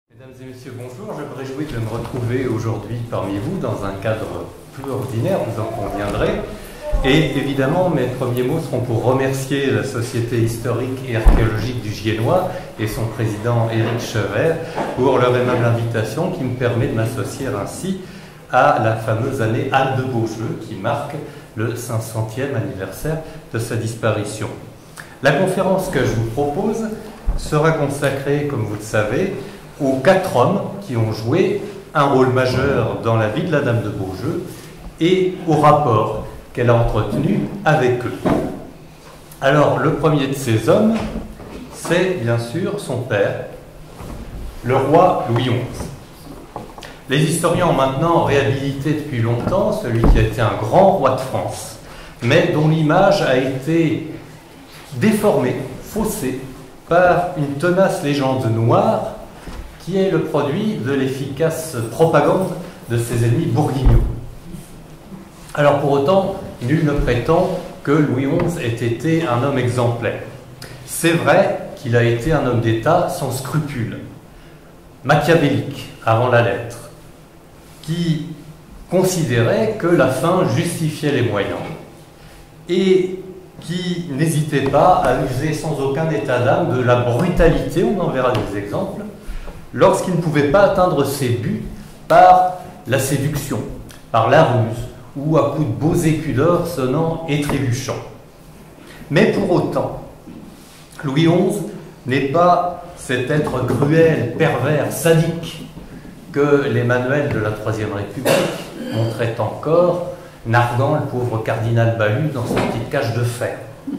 Mesdames et messieurs, bonjour. Je me réjouis de me retrouver aujourd'hui parmi vous dans un cadre plus ordinaire, vous en conviendrez. Et évidemment, mes premiers mots seront pour remercier la Société historique et archéologique du Giennois et son président Éric Chevert pour leur aimable invitation qui me permet de m'associer ainsi à la fameuse année Anne de Beaujeu qui marque le 500e anniversaire de sa disparition. La conférence que je vous propose sera consacrée, comme vous le savez, aux 4 hommes qui ont joué un rôle majeur dans la vie de la Dame de Beaujeu et au rapport qu'elle a entretenu avec eux. Alors, le premier de ces hommes, c'est bien sûr son père, le roi Louis XI. Les historiens ont maintenant réhabilité depuis longtemps celui qui a été un grand roi de France, mais dont l'image a été déformée, faussée, par une tenace légende noire qui est le produit de l'efficace propagande de ses ennemis bourguignons. Alors pour autant, nul ne prétend que Louis XI ait été un homme exemplaire. C'est vrai qu'il a été un homme d'État sans scrupules, machiavélique avant la lettre, qui considérait que la fin justifiait les moyens et qui n'hésitait pas à user sans aucun état d'âme de la brutalité, on en verra des exemples, lorsqu'il ne pouvait pas atteindre ses buts par la séduction, par la ruse, ou à coups de beaux écus d'or sonnant et trébuchant. Mais pour autant, Louis XI n'est pas cet être cruel, pervers, sadique que les manuels de la Troisième République montraient encore, narguant le pauvre cardinal Balu dans sa petite cage de fer.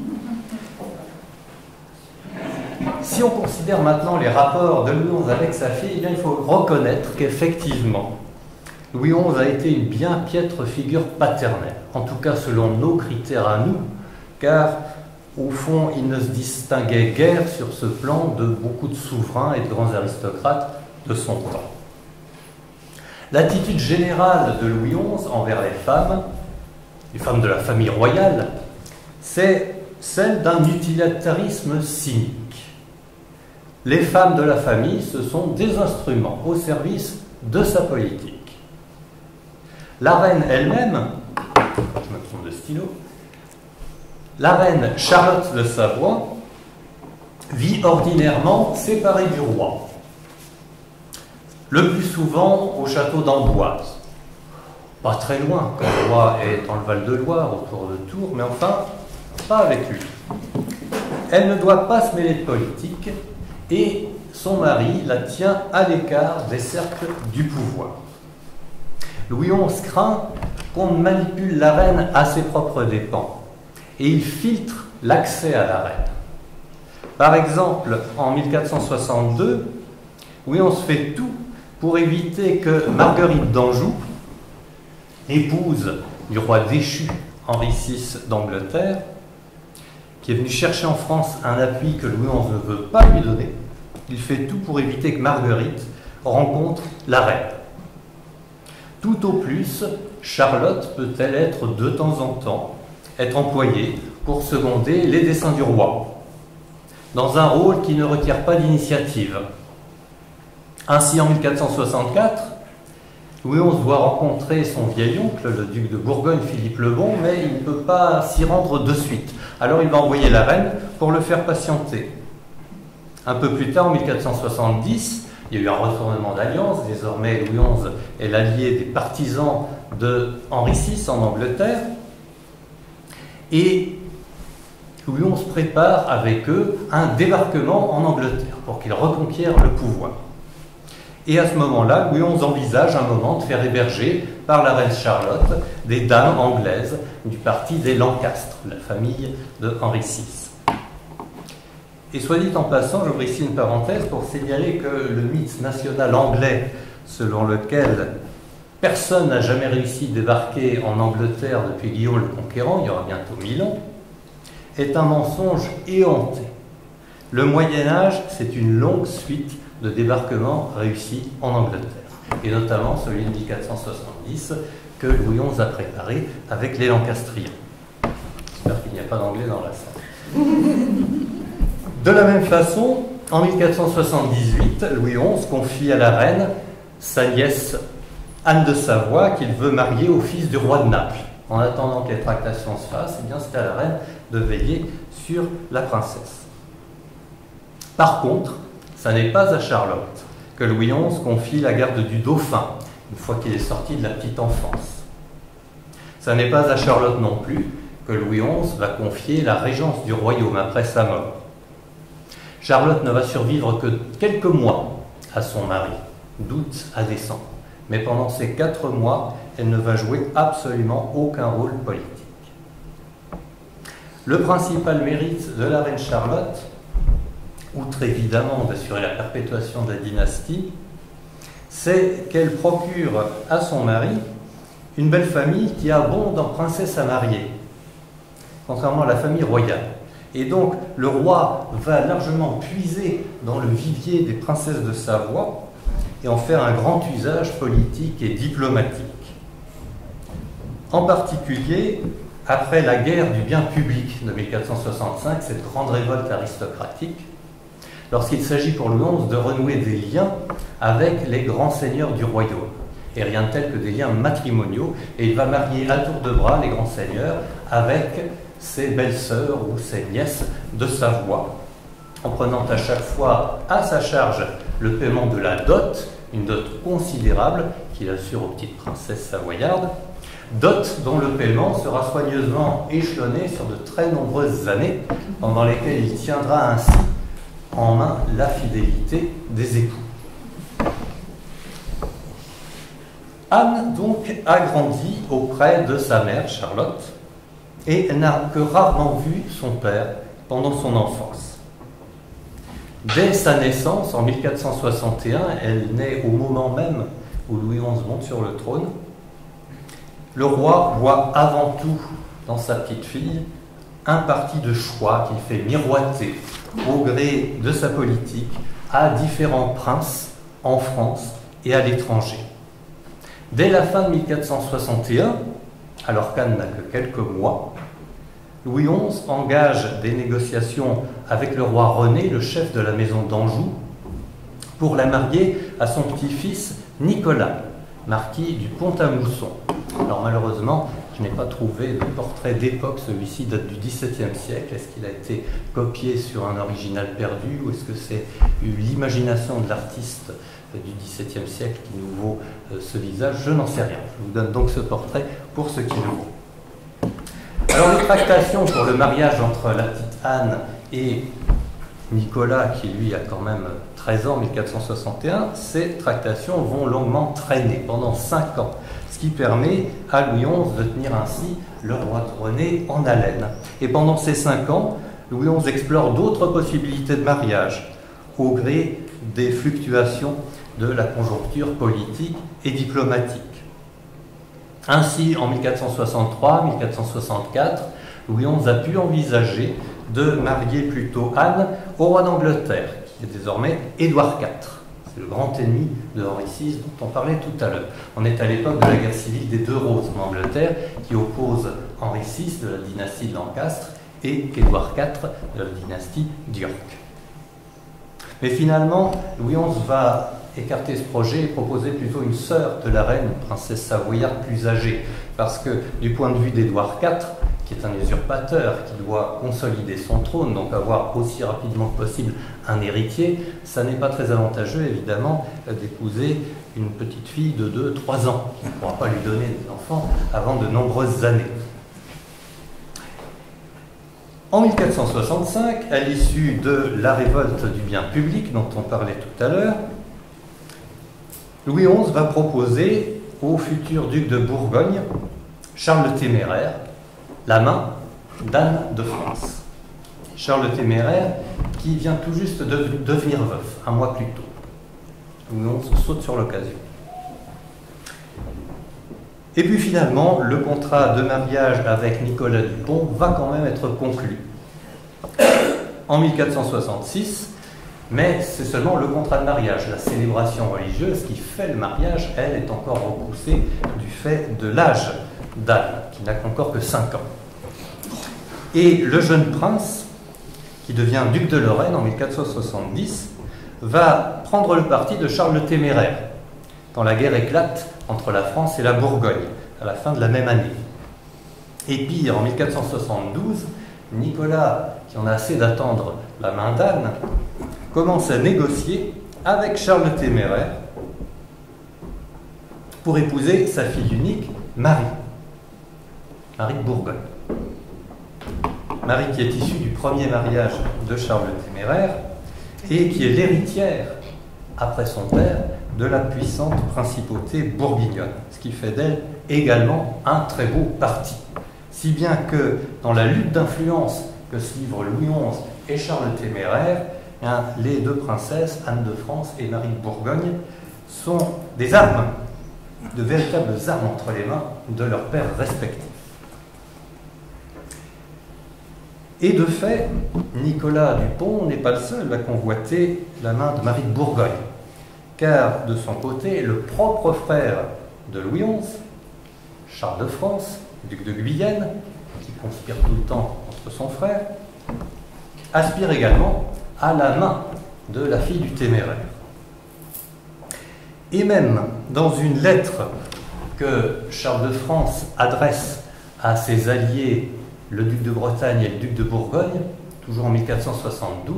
Si on considère maintenant les rapports de Louis XI avec sa fille, eh bien, il faut reconnaître qu'effectivement, Louis XI a été une bien piètre figure paternelle, en tout cas selon nos critères à nous, car au fond, il ne se distinguait guère sur ce plan de beaucoup de souverains et de grands aristocrates de son temps. L'attitude générale de Louis XI envers les femmes de la famille royale, c'est celle d'un utilitarisme cynique. Les femmes de la famille, ce sont des instruments au service de sa politique. La reine elle-même, je me trompe de stylo, la reine Charlotte de Savoie vit ordinairement séparée du roi, le plus souvent au château d'Amboise. Pas très loin, quand le roi est dans le Val-de-Loire, autour de Tours, mais enfin, pas avec lui. Elle ne doit pas se mêler de politique et son mari la tient à l'écart des cercles du pouvoir. Louis XI craint qu'on manipule la reine à ses propres dépens et il filtre l'accès à la reine. Par exemple, en 1462, Louis XI fait tout pour éviter que Marguerite d'Anjou, épouse du roi déchu Henri VI d'Angleterre, qui est venu chercher en France un appui que Louis XI ne veut pas lui donner, il fait tout pour éviter que Marguerite rencontre la reine. Tout au plus, Charlotte peut-elle être de temps en temps employée pour seconder les desseins du roi, dans un rôle qui ne requiert pas d'initiative. Ainsi, en 1464, Louis XI doit rencontrer son vieil oncle, le duc de Bourgogne, Philippe le Bon, mais il ne peut pas s'y rendre de suite. Alors il va envoyer la reine pour le faire patienter. Un peu plus tard, en 1470, il y a eu un retournement d'alliance. Désormais, Louis XI est l'allié des partisans de Henri VI en Angleterre. Et Louis XI prépare avec eux un débarquement en Angleterre pour qu'ils reconquièrent le pouvoir. Et à ce moment-là, Louis XI envisage un moment de faire héberger par la reine Charlotte des dames anglaises du parti des Lancastre, la famille de Henri VI. Et soit dit en passant, j'ouvre ici une parenthèse pour signaler que le mythe national anglais, selon lequel personne n'a jamais réussi à débarquer en Angleterre depuis Guillaume le Conquérant, il y aura bientôt 1000 ans, est un mensonge éhonté. Le Moyen-Âge, c'est une longue suite de débarquements réussis en Angleterre, et notamment celui de 1470 que Louis XI a préparé avec les Lancastriens. J'espère qu'il n'y a pas d'anglais dans la salle. De la même façon, En 1478, Louis XI confie à la reine sa nièce Anne de Savoie qu'il veut marier au fils du roi de Naples. En attendant que les tractations se fassent, eh bien, c'est à la reine de veiller sur la princesse. Par contre, ça n'est pas à Charlotte que Louis XI confie la garde du dauphin, une fois qu'il est sorti de la petite enfance. Ça n'est pas à Charlotte non plus que Louis XI va confier la régence du royaume après sa mort. Charlotte ne va survivre que quelques mois à son mari, d'août à décembre. Mais pendant ces 4 mois, elle ne va jouer absolument aucun rôle politique. Le principal mérite de la reine Charlotte, outre évidemment d'assurer la perpétuation de la dynastie, c'est qu'elle procure à son mari une belle famille qui abonde en princesses à marier, contrairement à la famille royale. Et donc le roi va largement puiser dans le vivier des princesses de Savoie et en faire un grand usage politique et diplomatique. En particulier, après la guerre du bien public de 1465, cette grande révolte aristocratique, lorsqu'il s'agit pour Louis XI de renouer des liens avec les grands seigneurs du royaume, et rien de tel que des liens matrimoniaux, et il va marier à tour de bras les grands seigneurs avec ses belles-sœurs ou ses nièces de Savoie, en prenant à chaque fois à sa charge le paiement de la dot, une dot considérable qu'il assure aux petites princesses savoyardes, dot dont le paiement sera soigneusement échelonné sur de très nombreuses années, pendant lesquelles il tiendra ainsi en main la fidélité des époux. Anne, donc, a grandi auprès de sa mère, Charlotte, et n'a que rarement vu son père pendant son enfance. Dès sa naissance, en 1461, elle naît au moment même où Louis XI monte sur le trône. Le roi voit avant tout dans sa petite fille un parti de choix qu'il fait miroiter au gré de sa politique à différents princes en France et à l'étranger. Dès la fin de 1461, alors qu'Anne n'a que quelques mois, Louis XI engage des négociations avec le roi René, le chef de la maison d'Anjou, pour la marier à son petit-fils Nicolas, marquis du Pont-à-Mousson. Alors malheureusement, je n'ai pas trouvé de portrait d'époque, celui-ci date du XVIIe siècle. Est-ce qu'il a été copié sur un original perdu ou est-ce que c'est l'imagination de l'artiste du XVIIe siècle qui nous vaut ce visage? Je n'en sais rien. Je vous donne donc ce portrait pour ce qu'il nous vaut. Alors les tractations pour le mariage entre la petite Anne et Nicolas, qui lui a quand même 13 ans, 1461, ces tractations vont longuement traîner pendant 5 ans, ce qui permet à Louis XI de tenir ainsi le roi de René en haleine. Et pendant ces 5 ans, Louis XI explore d'autres possibilités de mariage, au gré des fluctuations de la conjoncture politique et diplomatique. Ainsi, en 1463-1464, Louis XI a pu envisager de marier plutôt Anne au roi d'Angleterre, qui est désormais Édouard IV. C'est le grand ennemi de Henri VI dont on parlait tout à l'heure. On est à l'époque de la guerre civile des Deux Roses en Angleterre, qui oppose Henri VI de la dynastie de Lancastre et Édouard IV de la dynastie d'York. Mais finalement, Louis XI va écarter ce projet et proposer plutôt une sœur de la reine, une princesse savoyarde plus âgée, parce que du point de vue d'Édouard IV, qui est un usurpateur, qui doit consolider son trône, donc avoir aussi rapidement que possible un héritier, ça n'est pas très avantageux, évidemment, d'épouser une petite fille de 2-3 ans, qui ne pourra pas lui donner des enfants avant de nombreuses années. En 1465, à l'issue de la révolte du bien public dont on parlait tout à l'heure, Louis XI va proposer au futur duc de Bourgogne, Charles le Téméraire, la main d'Anne de France. Charles le Téméraire qui vient tout juste de devenir veuf, un mois plus tôt. Louis XI saute sur l'occasion. Et puis finalement, le contrat de mariage avec Nicolas Dupont va quand même être conclu en 1466, mais c'est seulement le contrat de mariage. La célébration religieuse qui fait le mariage, elle, est encore repoussée du fait de l'âge d'Anne, qui n'a encore que 5 ans. Et le jeune prince qui devient duc de Lorraine en 1470, va prendre le parti de Charles le Téméraire, quand la guerre éclate entre la France et la Bourgogne, à la fin de la même année. Et pire, en 1472, Nicolas, qui en a assez d'attendre la main d'Anne, commence à négocier avec Charles le Téméraire pour épouser sa fille unique, Marie de Bourgogne. Marie qui est issue du premier mariage de Charles le Téméraire et qui est l'héritière, après son père, de la puissante principauté bourguignonne, ce qui fait d'elle également un très beau parti. Si bien que dans la lutte d'influence que se livrent Louis XI et Charles le Téméraire, les deux princesses, Anne de France et Marie de Bourgogne, sont des armes, de véritables armes entre les mains de leurs pères respectifs. Et de fait, Nicolas Dupont n'est pas le seul à convoiter la main de Marie de Bourgogne, car de son côté, le propre frère de Louis XI, Charles de France, duc de Guyenne, qui conspire tout le temps contre son frère, aspire également à la main de la fille du Téméraire. Et même dans une lettre que Charles de France adresse à ses alliés, le duc de Bretagne et le duc de Bourgogne, toujours en 1472,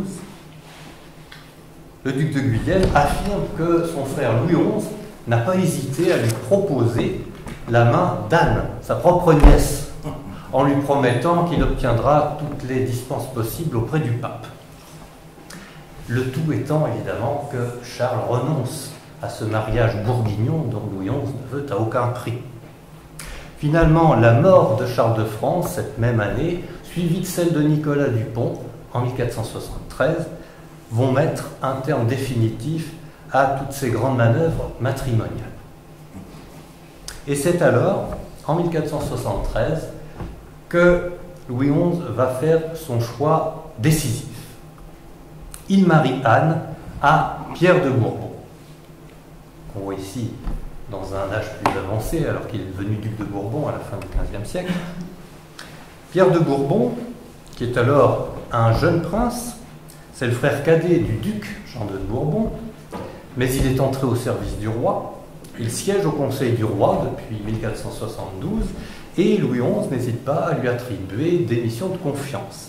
le duc de Guyenne affirme que son frère Louis XI n'a pas hésité à lui proposer la main d'Anne, sa propre nièce, en lui promettant qu'il obtiendra toutes les dispenses possibles auprès du pape. Le tout étant évidemment que Charles renonce à ce mariage bourguignon dont Louis XI ne veut à aucun prix. Finalement, la mort de Charles de France cette même année, suivie de celle de Nicolas Dupont en 1473, vont mettre un terme définitif à toutes ces grandes manœuvres matrimoniales. Et c'est alors, en 1473, que Louis XI va faire son choix décisif. Il marie Anne à Pierre de Bourbon, qu'on voit ici dans un âge plus avancé, alors qu'il est devenu duc de Bourbon à la fin du XVe siècle. Pierre de Bourbon, qui est alors un jeune prince, c'est le frère cadet du duc Jean de Bourbon, mais il est entré au service du roi. Il siège au conseil du roi depuis 1472 et Louis XI n'hésite pas à lui attribuer des missions de confiance.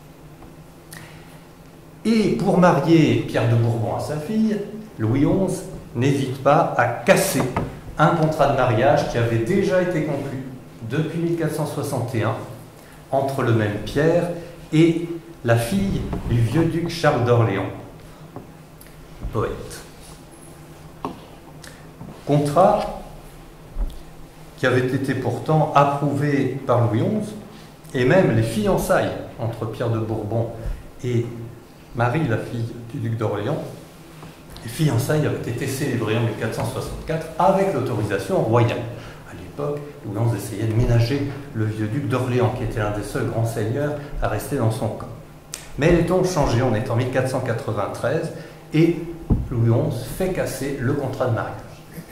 Et pour marier Pierre de Bourbon à sa fille, Louis XI n'hésite pas à casser un contrat de mariage qui avait déjà été conclu depuis 1461 entre le même Pierre et la fille du vieux duc Charles d'Orléans, poète. Contrat qui avait été pourtant approuvé par Louis XI, et même les fiançailles entre Pierre de Bourbon et Marie, la fille du duc d'Orléans, les fiançailles avaient été célébrées en 1464 avec l'autorisation royale. À l'époque, Louis XI essayait de ménager le vieux duc d'Orléans, qui était l'un des seuls grands seigneurs à rester dans son camp. Mais les temps ont changé, on est en 1493, et Louis XI fait casser le contrat de mariage.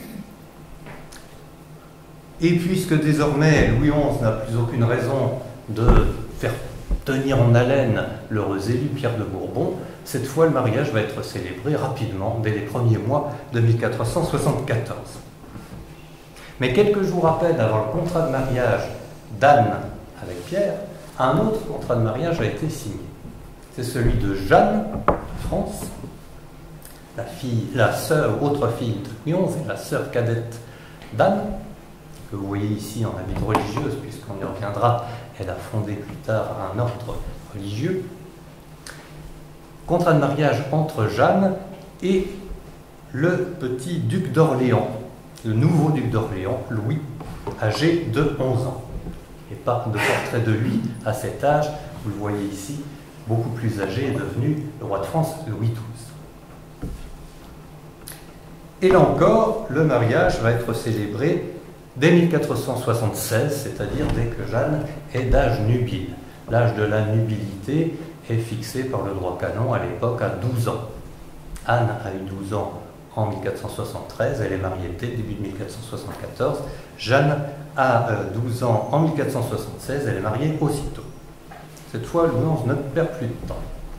Et puisque désormais Louis XI n'a plus aucune raison de faire tenir en haleine l'heureux élu Pierre de Bourbon, cette fois le mariage va être célébré rapidement, dès les premiers mois de 1474. Mais quelques jours à peine avant le contrat de mariage d'Anne avec Pierre, un autre contrat de mariage a été signé. C'est celui de Jeanne de France, autre fille de Louis XI et la sœur cadette d'Anne, que vous voyez ici en habit religieuse, puisqu'on y reviendra, elle a fondé plus tard un ordre religieux. Contrat de mariage entre Jeanne et le petit duc d'Orléans, le nouveau duc d'Orléans, Louis, âgé de 11 ans. Et pas de portrait de lui à cet âge, vous le voyez ici, beaucoup plus âgé, est devenu le roi de France, Louis XII. Et là encore, le mariage va être célébré dès 1476, c'est-à-dire dès que Jeanne est d'âge nubile. L'âge de la nubilité est fixé par le droit canon à l'époque à 12 ans. Anne a eu 12 ans en 1473, elle est mariée dès le début de 1474. Jeanne a 12 ans en 1476, elle est mariée aussitôt. Cette fois, Louis XI ne perd plus de temps.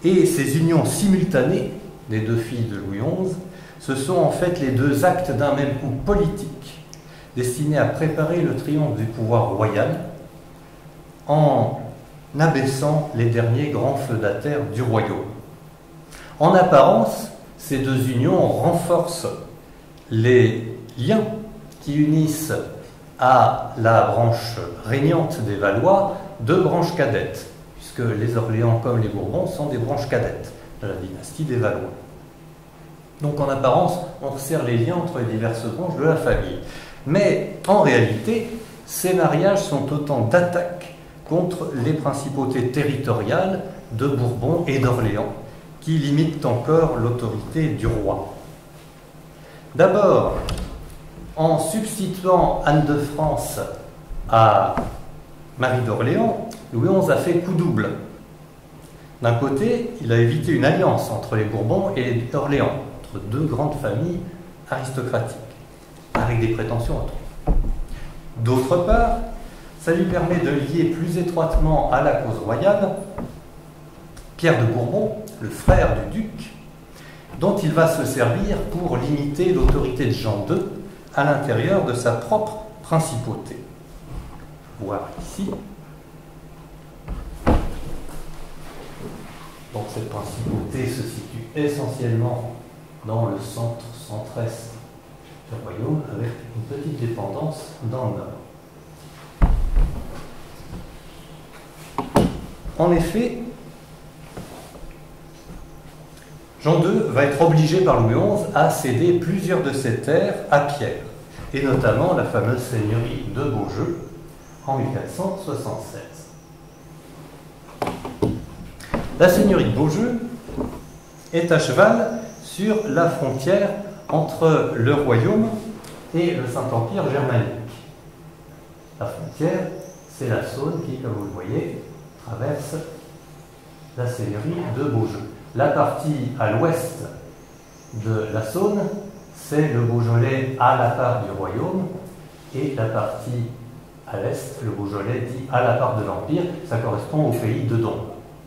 Et ces unions simultanées des deux filles de Louis XI, ce sont en fait les deux actes d'un même coup politique, destiné à préparer le triomphe du pouvoir royal en abaissant les derniers grands feudataires du royaume. En apparence, ces deux unions renforcent les liens qui unissent à la branche régnante des Valois deux branches cadettes, puisque les Orléans comme les Bourbons sont des branches cadettes de la dynastie des Valois. Donc en apparence, on resserre les liens entre les diverses branches de la famille. Mais en réalité, ces mariages sont autant d'attaques contre les principautés territoriales de Bourbon et d'Orléans, qui limitent encore l'autorité du roi. D'abord, en substituant Anne de France à Marie d'Orléans, Louis XI a fait coup double. D'un côté, il a évité une alliance entre les Bourbons et les d'Orléans, entre deux grandes familles aristocratiques, avec des prétentions à trop. D'autre part, ça lui permet de lier plus étroitement à la cause royale Pierre de Bourbon, le frère du duc, dont il va se servir pour limiter l'autorité de Jean II à l'intérieur de sa propre principauté. Voir ici. Donc cette principauté se situe essentiellement dans le centre-est du royaume, avec une petite dépendance dans le nord. En effet, Jean II va être obligé par Louis XI à céder plusieurs de ses terres à Pierre, et notamment la fameuse seigneurie de Beaujeu en 1476. La seigneurie de Beaujeu est à cheval sur la frontière entre le royaume et le Saint-Empire germanique. La frontière, c'est la Saône qui, comme vous le voyez, traverse la seigneurie de Beaujeu. La partie à l'ouest de la Saône, c'est le Beaujolais à la part du royaume, et la partie à l'est, le Beaujolais dit à la part de l'Empire, ça correspond au pays de Dombes.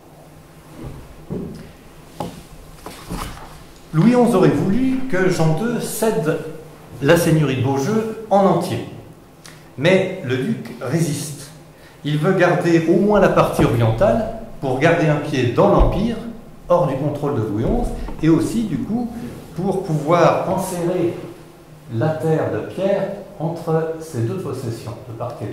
Louis XI aurait voulu que Jean II cède la seigneurie de Beaujeu en entier, mais le duc résiste. Il veut garder au moins la partie orientale pour garder un pied dans l'Empire, hors du contrôle de Louis XI, et aussi, du coup, pour pouvoir enserrer la terre de Pierre entre ces deux possessions, de part et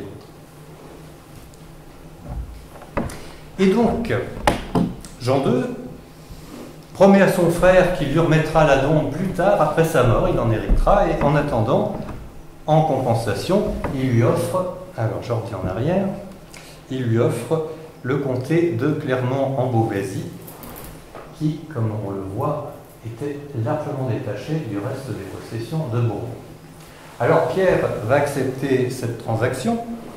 d'autre. Et donc, Jean II promet à son frère qu'il lui remettra la Dombe plus tard, après sa mort, il en héritera, et en attendant, en compensation, il lui offre, alors je reviens en arrière, il lui offre le comté de Clermont-en-Beauvaisis, qui, comme on le voit, était largement détaché du reste des possessions de Bourbon. Alors Pierre va accepter cette transaction,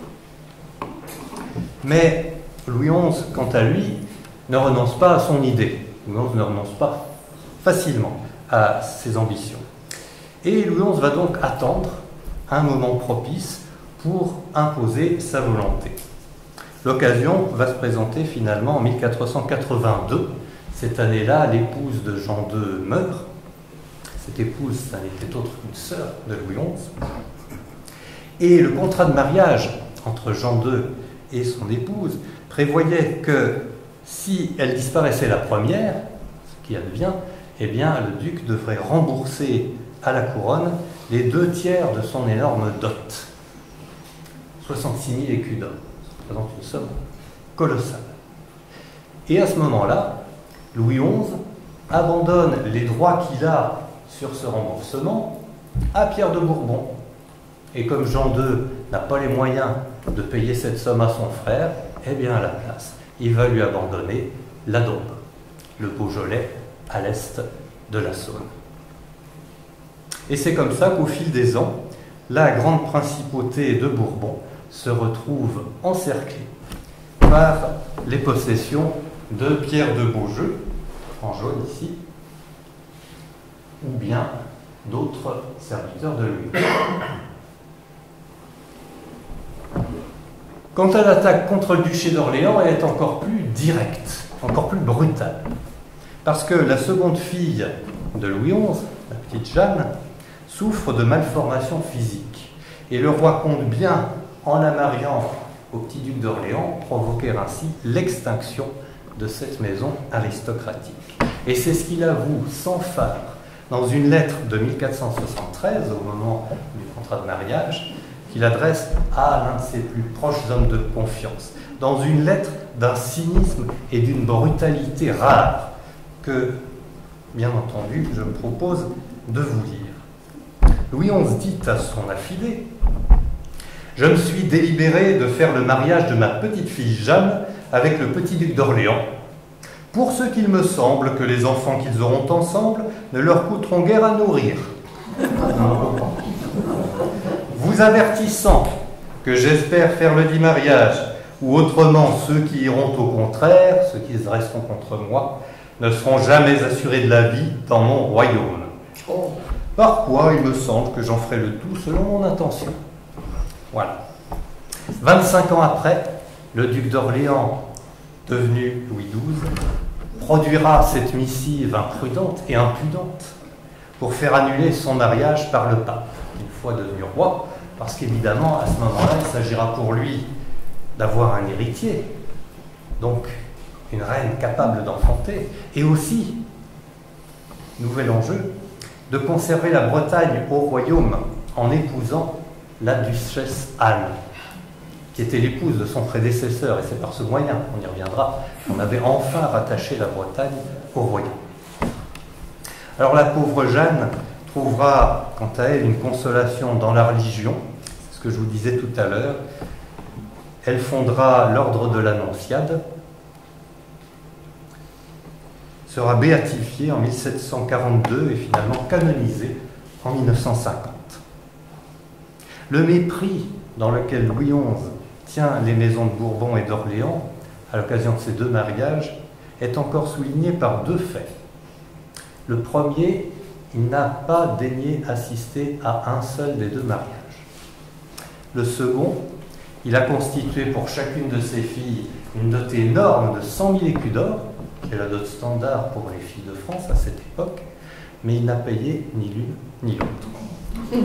mais Louis XI, quant à lui, ne renonce pas à son idée. Louis XI ne renonce pas facilement à ses ambitions. Et Louis XI va donc attendre un moment propice pour imposer sa volonté. L'occasion va se présenter finalement en 1482. Cette année-là, l'épouse de Jean II meurt. Cette épouse, ça n'était autre qu'une sœur de Louis XI. Et le contrat de mariage entre Jean II et son épouse prévoyait que si elle disparaissait la première, ce qui advient, eh bien le duc devrait rembourser à la couronne les 2/3 de son énorme dot. 66 000 écus d'or. Ça représente une somme colossale. Et à ce moment-là, Louis XI abandonne les droits qu'il a sur ce remboursement à Pierre de Bourbon. Et comme Jean II n'a pas les moyens de payer cette somme à son frère, eh bien à la place, il va lui abandonner la Dombe, le Beaujolais à l'est de la Saône. Et c'est comme ça qu'au fil des ans, la grande principauté de Bourbon se retrouve encerclée par les possessions de Pierre de Beaujeu, en jaune ici, ou bien d'autres serviteurs de Louis. Quant à l'attaque contre le duché d'Orléans, elle est encore plus directe, encore plus brutale. Parce que la seconde fille de Louis XI, la petite Jeanne, souffre de malformations physiques. Et le roi compte bien, en la mariant au petit duc d'Orléans, provoquer ainsi l'extinction de cette maison aristocratique. Et c'est ce qu'il avoue sans phare dans une lettre de 1473, au moment du contrat de mariage, qu'il adresse à l'un de ses plus proches hommes de confiance, dans une lettre d'un cynisme et d'une brutalité rares que, bien entendu, je me propose de vous lire. Louis XI dit à son affidé: « Je me suis délibéré de faire le mariage de ma petite-fille Jeanne avec le petit duc d'Orléans, pour ce qu'il me semble que les enfants qu'ils auront ensemble ne leur coûteront guère à nourrir. Vous avertissant que j'espère faire le dit mariage, ou autrement ceux qui iront au contraire, ceux qui resteront contre moi, ne seront jamais assurés de la vie dans mon royaume. Par quoi il me semble que j'en ferai le tout selon mon intention. » Voilà. 25 ans après, le duc d'Orléans, devenu Louis XII, produira cette missive imprudente et impudente pour faire annuler son mariage par le pape, une fois devenu roi, parce qu'évidemment, à ce moment-là, il s'agira pour lui d'avoir un héritier, donc une reine capable d'enfanter, et aussi, nouvel enjeu, de conserver la Bretagne au royaume en épousant la duchesse Anne, qui était l'épouse de son prédécesseur, et c'est par ce moyen, on y reviendra, qu'on avait enfin rattaché la Bretagne au royaume. Alors la pauvre Jeanne trouvera, quant à elle, une consolation dans la religion, c'est ce que je vous disais tout à l'heure. Elle fondera l'ordre de l'Annonciade, sera béatifiée en 1742 et finalement canonisée en 1950. Le mépris dans lequel Louis XI tient les maisons de Bourbon et d'Orléans à l'occasion de ces deux mariages est encore souligné par deux faits. Le premier, il n'a pas daigné assister à un seul des deux mariages. Le second, il a constitué pour chacune de ses filles une dot énorme de 100 000 écus d'or, qui est la dot standard pour les filles de France à cette époque, mais il n'a payé ni l'une ni l'autre.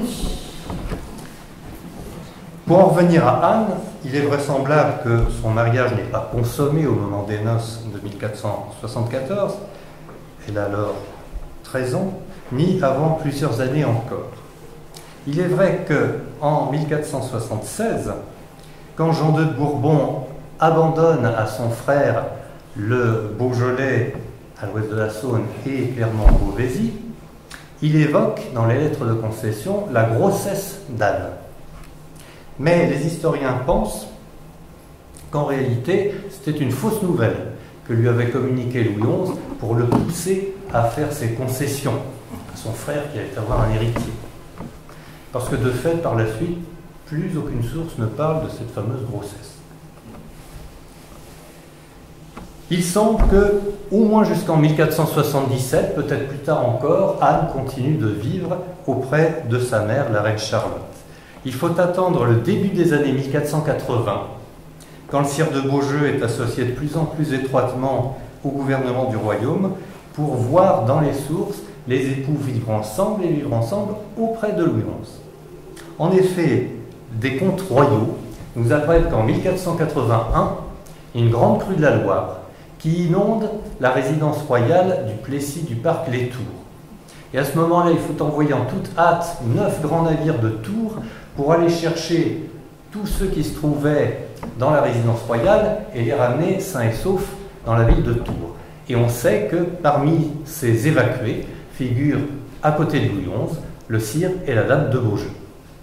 Pour en revenir à Anne, il est vraisemblable que son mariage n'est pas consommé au moment des noces de 1474, elle a alors 13 ans, ni avant plusieurs années encore. Il est vrai qu'en 1476, quand Jean II de Bourbon abandonne à son frère le Beaujolais à l'ouest de la Saône et Clermont-Beauvaisis, il évoque dans les lettres de concession la grossesse d'Anne. Mais les historiens pensent qu'en réalité, c'était une fausse nouvelle que lui avait communiqué Louis XI pour le pousser à faire ses concessions à son frère qui allait avoir un héritier. Parce que de fait, par la suite, plus aucune source ne parle de cette fameuse grossesse. Il semble que, au moins jusqu'en 1477, peut-être plus tard encore, Anne continue de vivre auprès de sa mère, la reine Charlotte. Il faut attendre le début des années 1480, quand le sire de Beaujeu est associé de plus en plus étroitement au gouvernement du royaume, pour voir dans les sources les époux vivre ensemble et vivre ensemble auprès de Louis XI. En effet, des comptes royaux nous apprennent qu'en 1481, une grande crue de la Loire qui inonde la résidence royale du Plessis du parc Les Tours. Et à ce moment-là, il faut envoyer en toute hâte 9 grands navires de Tours pour aller chercher tous ceux qui se trouvaient dans la résidence royale et les ramener sains et saufs dans la ville de Tours. Et on sait que parmi ces évacués figurent, à côté de Louis XI, le sire et la dame de Beaujeu.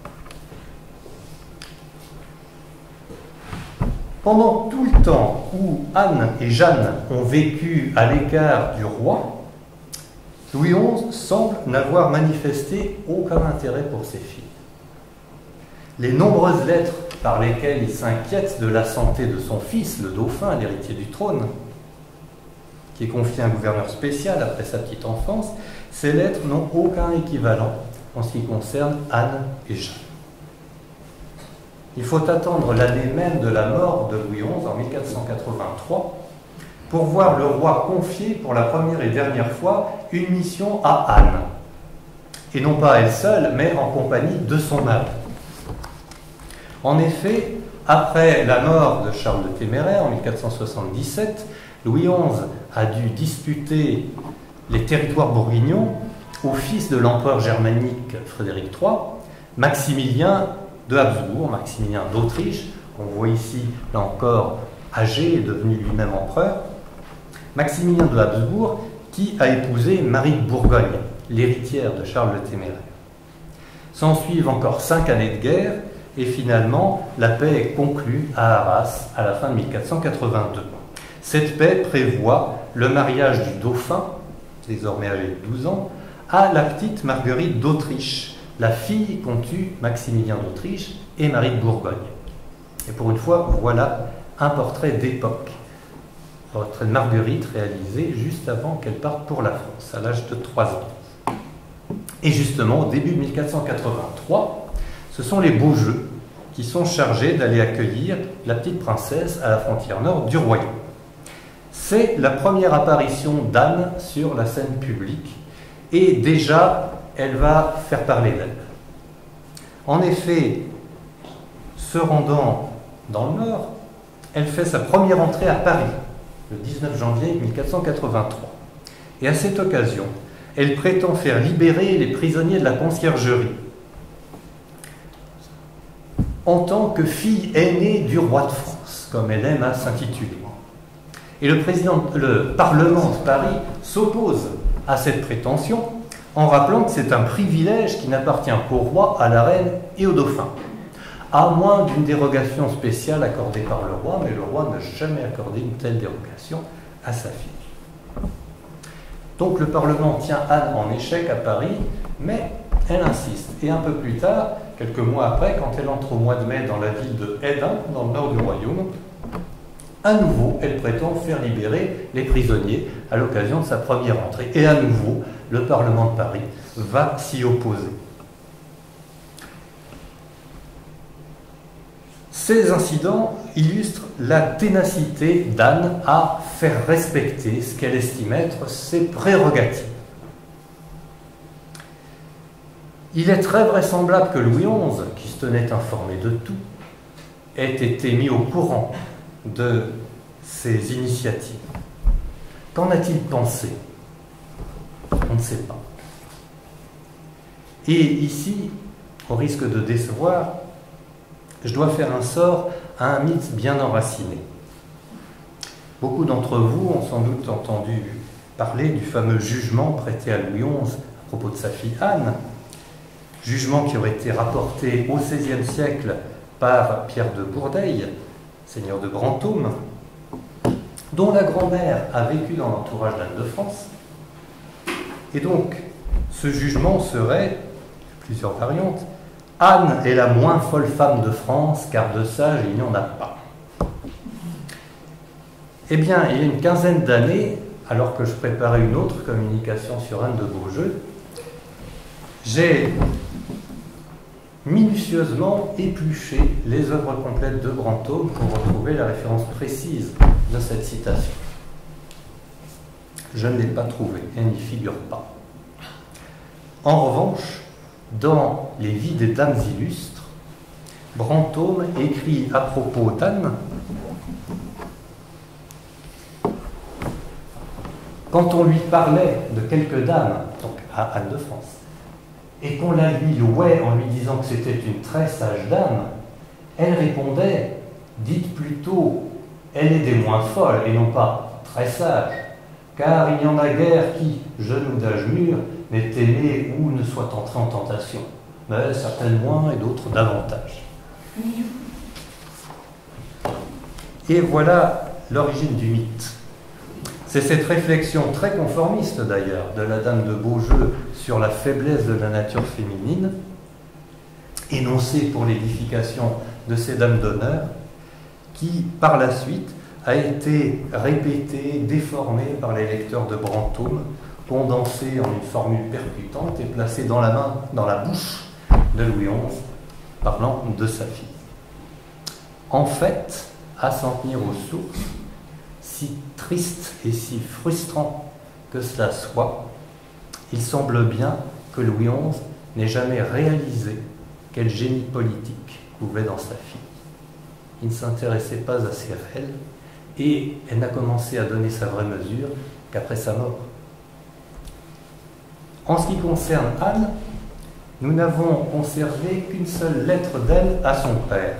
Pendant tout le temps où Anne et Jeanne ont vécu à l'écart du roi, Louis XI semble n'avoir manifesté aucun intérêt pour ses filles. Les nombreuses lettres par lesquelles il s'inquiète de la santé de son fils, le dauphin, l'héritier du trône, qui est confié à un gouverneur spécial après sa petite enfance, ces lettres n'ont aucun équivalent en ce qui concerne Anne et Jeanne. Il faut attendre l'année même de la mort de Louis XI, en 1483, pour voir le roi confier pour la première et dernière fois une mission à Anne. Et non pas elle seule, mais en compagnie de son mari. En effet, après la mort de Charles le Téméraire en 1477, Louis XI a dû disputer les territoires bourguignons au fils de l'empereur germanique Frédéric III, Maximilien de Habsbourg, Maximilien d'Autriche, qu'on voit ici, là encore, âgé et devenu lui-même empereur. Maximilien de Habsbourg qui a épousé Marie de Bourgogne, l'héritière de Charles le Téméraire. S'en suivent encore 5 années de guerre et finalement la paix est conclue à Arras à la fin de 1482. Cette paix prévoit le mariage du dauphin, désormais âgé de 12 ans, à la petite Marguerite d'Autriche, la fille qu'ont eue Maximilien d'Autriche et Marie de Bourgogne. Et pour une fois, voilà un portrait d'époque. Portrait de Marguerite réalisé juste avant qu'elle parte pour la France, à l'âge de 3 ans. Et justement, au début de 1483, ce sont les beaux jeux qui sont chargés d'aller accueillir la petite princesse à la frontière nord du royaume. C'est la première apparition d'Anne sur la scène publique et déjà, elle va faire parler d'elle. En effet, se rendant dans le Nord, elle fait sa première entrée à Paris, le 19 janvier 1483. Et à cette occasion, elle prétend faire libérer les prisonniers de la conciergerie en tant que fille aînée du roi de France, comme elle aime à s'intituler. Et le Parlement de Paris s'oppose à cette prétention en rappelant que c'est un privilège qui n'appartient qu'au roi, à la reine et au dauphin, à moins d'une dérogation spéciale accordée par le roi, mais le roi n'a jamais accordé une telle dérogation à sa fille. Donc le Parlement tient Anne en échec à Paris, mais elle insiste. Et un peu plus tard, quelques mois après, quand elle entre au mois de mai dans la ville de Hesdin, dans le nord du royaume, à nouveau, elle prétend faire libérer les prisonniers à l'occasion de sa première entrée. Et à nouveau, le Parlement de Paris va s'y opposer. Ces incidents illustrent la ténacité d'Anne à faire respecter ce qu'elle estime être ses prérogatives. Il est très vraisemblable que Louis XI, qui se tenait informé de tout, ait été mis au courant de ces initiatives. Qu'en a-t-il pensé? On ne sait pas. Et ici, au risque de décevoir, je dois faire un sort à un mythe bien enraciné. Beaucoup d'entre vous ont sans doute entendu parler du fameux jugement prêté à Louis XI à propos de sa fille Anne, jugement qui aurait été rapporté au XVIe siècle par Pierre de Bourdeille, seigneur de Brantôme, dont la grand-mère a vécu dans l'entourage d'Anne de France. Et donc, ce jugement serait, plusieurs variantes, Anne est la moins folle femme de France, car de sage il n'y en a pas. Eh bien, il y a une quinzaine d'années, alors que je préparais une autre communication sur Anne de Beaujeu, j'ai minutieusement épluché les œuvres complètes de Brantôme pour retrouver la référence précise de cette citation. Je ne l'ai pas trouvée, elle n'y figure pas. En revanche, dans Les vies des dames illustres, Brantôme écrit à propos d'Anne: quand on lui parlait de quelques dames, donc à Anne de France, et qu'on la lui louait en lui disant que c'était une très sage dame, elle répondait: dites plutôt, elle est des moins folles, et non pas très sage, car il n'y en a guère qui, jeune ou d'âge mûr, n'ait aimé ou ne soit entré en tentation, mais certaines moins et d'autres davantage. Et voilà l'origine du mythe. C'est cette réflexion très conformiste d'ailleurs de la dame de Beaujeu sur la faiblesse de la nature féminine, énoncée pour l'édification de ces dames d'honneur, qui par la suite a été répétée, déformée par les lecteurs de Brantôme, condensée en une formule percutante et placée dans la bouche de Louis XI, parlant de sa fille. En fait, à s'en tenir aux sources, si triste et si frustrant que cela soit, il semble bien que Louis XI n'ait jamais réalisé quel génie politique couvait dans sa fille. Il ne s'intéressait pas assez à elle, et elle n'a commencé à donner sa vraie mesure qu'après sa mort. En ce qui concerne Anne, nous n'avons conservé qu'une seule lettre d'elle à son père.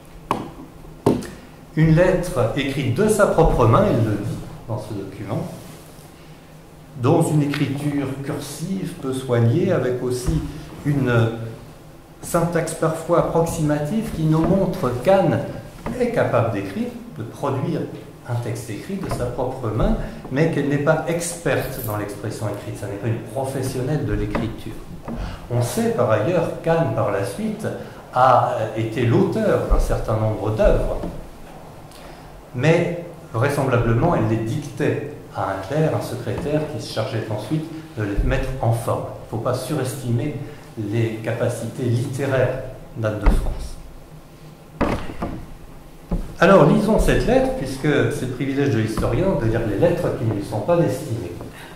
Une lettre écrite de sa propre main, elle le dit dans ce document, dans une écriture cursive peu soignée, avec aussi une syntaxe parfois approximative qui nous montre qu'Anne est capable d'écrire, de produire un texte écrit de sa propre main, mais qu'elle n'est pas experte dans l'expression écrite, ça n'est pas une professionnelle de l'écriture. On sait par ailleurs qu'Anne, par la suite, a été l'auteur d'un certain nombre d'œuvres, mais vraisemblablement elle les dictait à un clerc, un secrétaire qui se chargeait ensuite de les mettre en forme. Il ne faut pas surestimer les capacités littéraires d'Anne de France. Alors lisons cette lettre, puisque c'est le privilège de l'historien de lire les lettres qui ne lui sont pas destinées.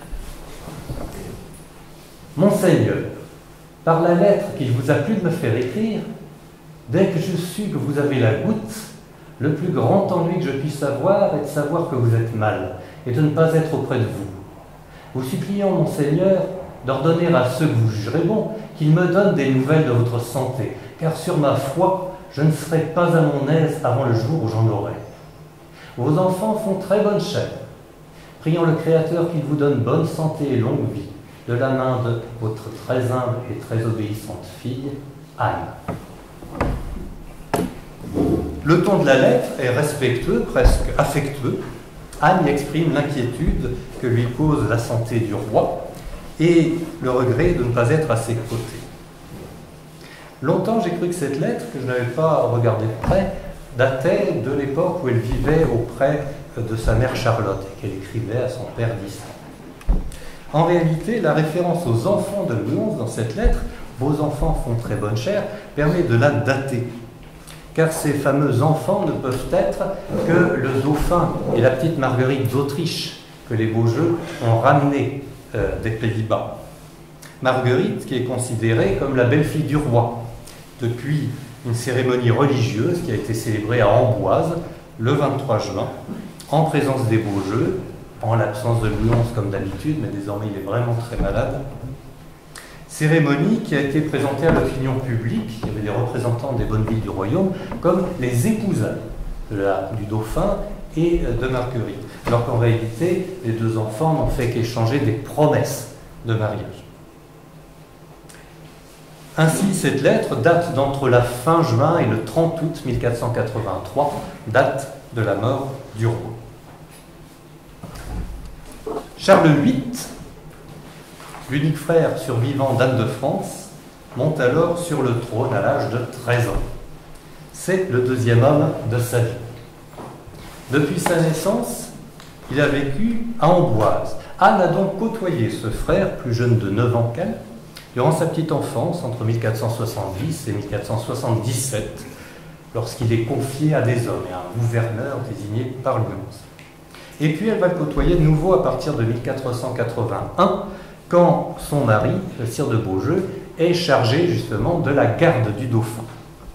Monseigneur, par la lettre qu'il vous a plu de me faire écrire, dès que je sus que vous avez la goutte, le plus grand ennui que je puisse avoir est de savoir que vous êtes mal et de ne pas être auprès de vous. Vous supplions, Monseigneur, d'ordonner à ceux que vous jugerez bon qu'ils me donnent des nouvelles de votre santé, car sur ma foi, je ne serai pas à mon aise avant le jour où j'en aurai. Vos enfants font très bonne chère. Prions le Créateur qu'il vous donne bonne santé et longue vie, de la main de votre très humble et très obéissante fille, Anne. Le ton de la lettre est respectueux, presque affectueux. Anne y exprime l'inquiétude que lui cause la santé du roi et le regret de ne pas être à ses côtés. Longtemps, j'ai cru que cette lettre, que je n'avais pas regardée de près, datait de l'époque où elle vivait auprès de sa mère Charlotte et qu'elle écrivait à son père distant. En réalité, la référence aux enfants de Louis XI dans cette lettre, « Vos enfants font très bonne chère », permet de la dater. Car ces fameux enfants ne peuvent être que le dauphin et la petite Marguerite d'Autriche, que les Beaujeu ont ramené des Pays-Bas. Marguerite, qui est considérée comme la belle-fille du roi, depuis une cérémonie religieuse qui a été célébrée à Amboise le 23 juin, en présence des Beaujeu, en l'absence de Louis XI comme d'habitude, mais désormais il est vraiment très malade. Cérémonie qui a été présentée à l'opinion publique, il y avait des représentants des bonnes villes du royaume, comme les épousailles du dauphin et de Marguerite, alors qu'en réalité, les deux enfants n'ont fait qu'échanger des promesses de mariage. Ainsi, cette lettre date d'entre la fin juin et le 30 août 1483, date de la mort du roi. Charles VIII, l'unique frère survivant d'Anne de France, monte alors sur le trône à l'âge de 13 ans. C'est le deuxième homme de sa vie. Depuis sa naissance, il a vécu à Amboise. Anne a donc côtoyé ce frère, plus jeune de 9 ans qu'elle, durant sa petite enfance, entre 1470 et 1477, lorsqu'il est confié à des hommes et à un gouverneur désigné par Louis XI. Et puis elle va le côtoyer de nouveau à partir de 1481, quand son mari, le sire de Beaujeu, est chargé justement de la garde du dauphin.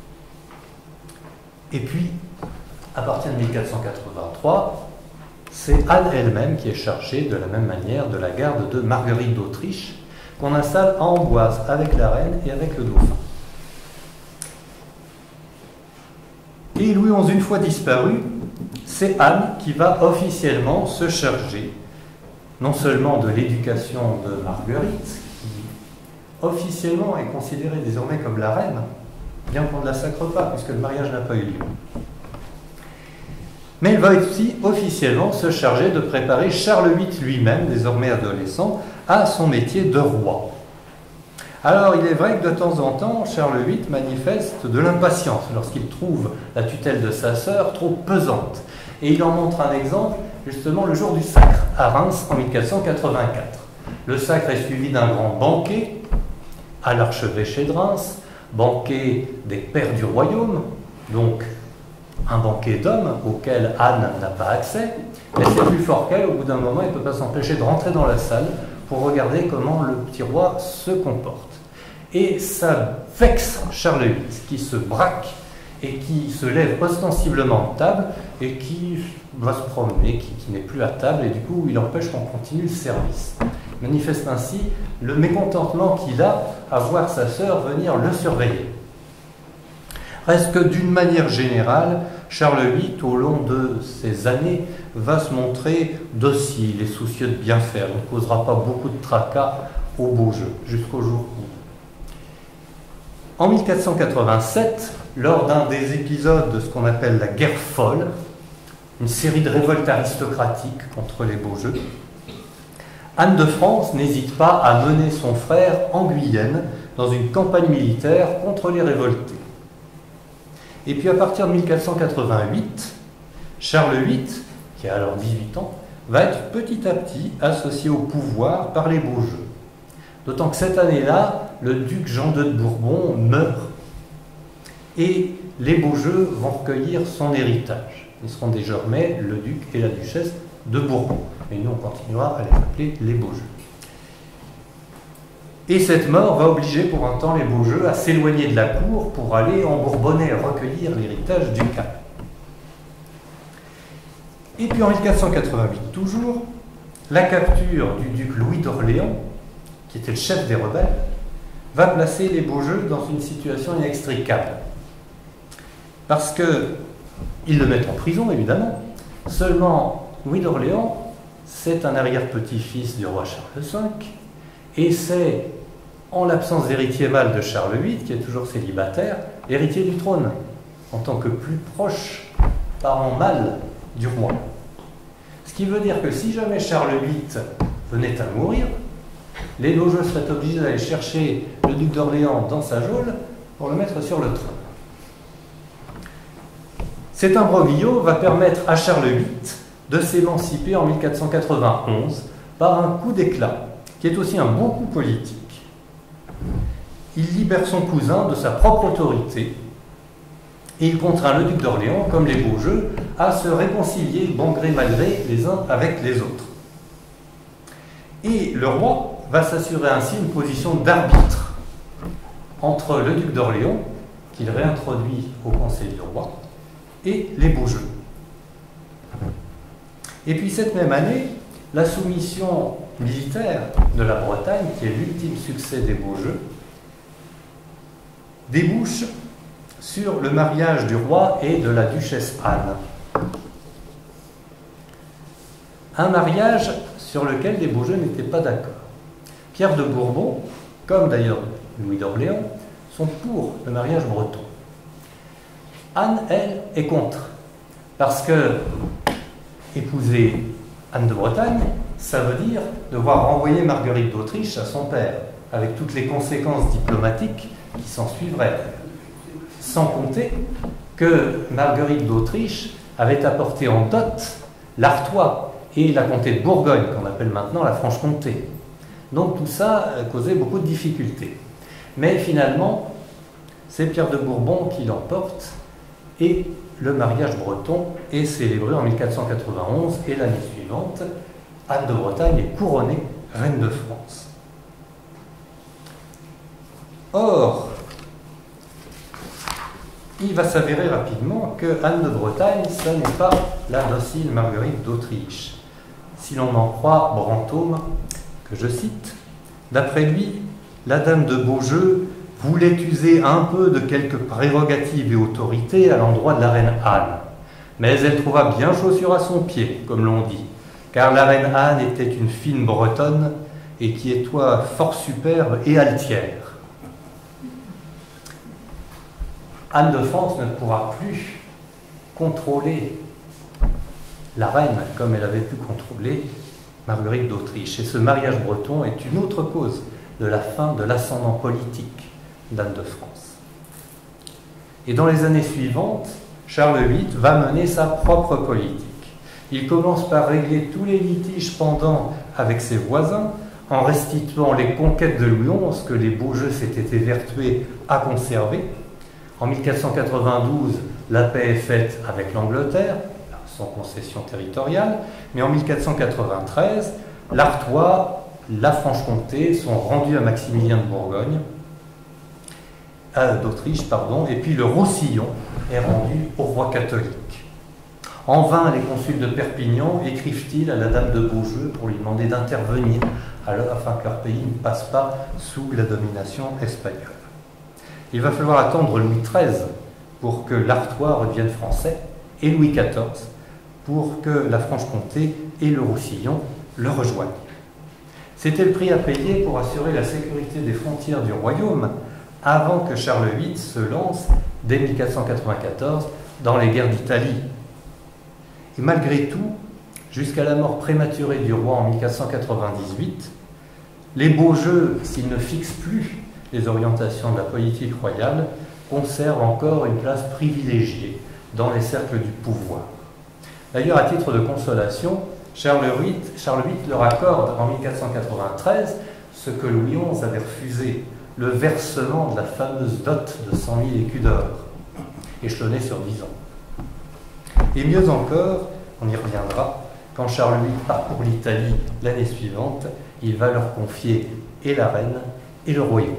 Et puis, à partir de 1483, c'est Anne elle-même qui est chargée de la même manière de la garde de Marguerite d'Autriche, qu'on installe à Amboise avec la reine et avec le dauphin. Et Louis XI, une fois disparu, c'est Anne qui va officiellement se charger non seulement de l'éducation de Marguerite, qui officiellement est considérée désormais comme la reine, bien qu'on ne la sacre pas, puisque le mariage n'a pas eu lieu. Mais elle va aussi officiellement se charger de préparer Charles VIII lui-même, désormais adolescent, à son métier de roi. Alors, il est vrai que de temps en temps, Charles VIII manifeste de l'impatience lorsqu'il trouve la tutelle de sa sœur trop pesante. Et il en montre un exemple, justement, le jour du sacre, à Reims, en 1484. Le sacre est suivi d'un grand banquet à l'archevêché de Reims, banquet des pères du royaume, donc un banquet d'hommes auquel Anne n'a pas accès, mais c'est plus fort qu'elle, au bout d'un moment, il ne peut pas s'empêcher de rentrer dans la salle pour regarder comment le petit roi se comporte. Et ça vexe Charles VIII, qui se braque et qui se lève ostensiblement de table et qui va se promener, qui n'est plus à table, et du coup il empêche qu'on continue le service. Il manifeste ainsi le mécontentement qu'il a à voir sa sœur venir le surveiller. Reste que d'une manière générale, Charles VIII, au long de ces années, va se montrer docile et soucieux de bien faire. Il ne causera pas beaucoup de tracas au beau jeu, jusqu'au jour où. En 1487, lors d'un des épisodes de ce qu'on appelle la guerre folle, une série de révoltes aristocratiques contre les beaux jeux, Anne de France n'hésite pas à mener son frère en Guyenne dans une campagne militaire contre les révoltés. Et puis à partir de 1488, Charles VIII, qui a alors 18 ans, va être petit à petit associé au pouvoir par les beaux jeux. D'autant que cette année-là, le duc Jean II de Bourbon meurt et les beaux jeux vont recueillir son héritage. Ils seront désormais le duc et la duchesse de Bourbon. Et nous, on continuera à les appeler les beaux jeux. Et cette mort va obliger pour un temps les beaux jeux à s'éloigner de la cour pour aller en Bourbonnais recueillir l'héritage ducal. Et puis en 1488 toujours, la capture du duc Louis d'Orléans, qui était le chef des rebelles, va placer les beaux jeux dans une situation inextricable. Parce qu'ils le mettent en prison, évidemment. Seulement, Louis d'Orléans, c'est un arrière-petit-fils du roi Charles V, et c'est, en l'absence d'héritier mâle de Charles VIII, qui est toujours célibataire, l'héritier du trône, en tant que plus proche parent mâle du roi. Ce qui veut dire que si jamais Charles VIII venait à mourir, les beaux jeux seraient obligés d'aller chercher le duc d'Orléans dans sa geôle pour le mettre sur le trône. Cet imbroglio va permettre à Charles VIII de s'émanciper en 1491 par un coup d'éclat, qui est aussi un bon coup politique. Il libère son cousin de sa propre autorité et il contraint le duc d'Orléans, comme les beaux jeux, à se réconcilier bon gré mal gré les uns avec les autres. Et le roi va s'assurer ainsi une position d'arbitre entre le duc d'Orléans, qu'il réintroduit au conseil du roi, et les beaux jeux. Et puis cette même année, la soumission militaire de la Bretagne, qui est l'ultime succès des beaux jeux, débouche sur le mariage du roi et de la duchesse Anne. Un mariage sur lequel les beaux jeux n'étaient pas d'accord. Pierre de Bourbon, comme d'ailleurs Louis d'Orléans, sont pour le mariage breton. Anne, elle, est contre. Parce que épouser Anne de Bretagne, ça veut dire devoir renvoyer Marguerite d'Autriche à son père, avec toutes les conséquences diplomatiques qui s'en suivraient. Sans compter que Marguerite d'Autriche avait apporté en dot l'Artois et la comté de Bourgogne, qu'on appelle maintenant la Franche-Comté. Donc tout ça causait beaucoup de difficultés. Mais finalement, c'est Pierre de Bourbon qui l'emporte et le mariage breton est célébré en 1491 et l'année suivante, Anne de Bretagne est couronnée reine de France. Or, il va s'avérer rapidement que Anne de Bretagne, ce n'est pas la docile Marguerite d'Autriche. Si l'on en croit Brantôme, que je cite, d'après lui, la dame de Beaujeu voulait user un peu de quelques prérogatives et autorités à l'endroit de la reine Anne. Mais elle trouva bien chaussure à son pied, comme l'on dit, car la reine Anne était une fine bretonne et qui est toi fort superbe et altière. Anne de France ne pourra plus contrôler la reine comme elle avait pu contrôler Marguerite d'Autriche. Et ce mariage breton est une autre cause de la fin de l'ascendant politique d'Anne de France. Et dans les années suivantes, Charles VIII va mener sa propre politique. Il commence par régler tous les litiges pendants avec ses voisins, en restituant les conquêtes de Louis XI que les beaux jeux s'étaient évertués à conserver, En 1492, la paix est faite avec l'Angleterre, sans concession territoriale, mais en 1493, l'Artois, la Franche-Comté sont rendus à Maximilien de Bourgogne, d'Autriche, pardon, et puis le Roussillon est rendu au roi catholique. En vain, les consuls de Perpignan écrivent-ils à la dame de Beaujeu pour lui demander d'intervenir afin que leur pays ne passe pas sous la domination espagnole. Il va falloir attendre Louis XIII pour que l'Artois redevienne français et Louis XIV pour que la Franche-Comté et le Roussillon le rejoignent. C'était le prix à payer pour assurer la sécurité des frontières du royaume avant que Charles VIII se lance, dès 1494, dans les guerres d'Italie. Et malgré tout, jusqu'à la mort prématurée du roi en 1498, les Beaujeu, s'ils ne fixent plus les orientations de la politique royale, conservent encore une place privilégiée dans les cercles du pouvoir. D'ailleurs, à titre de consolation, Charles VIII leur accorde en 1493 ce que Louis XI avait refusé, le versement de la fameuse dot de 100 000 écus d'or, échelonné sur 10 ans. Et mieux encore, on y reviendra, quand Charles VIII part pour l'Italie l'année suivante, il va leur confier et la reine et le royaume.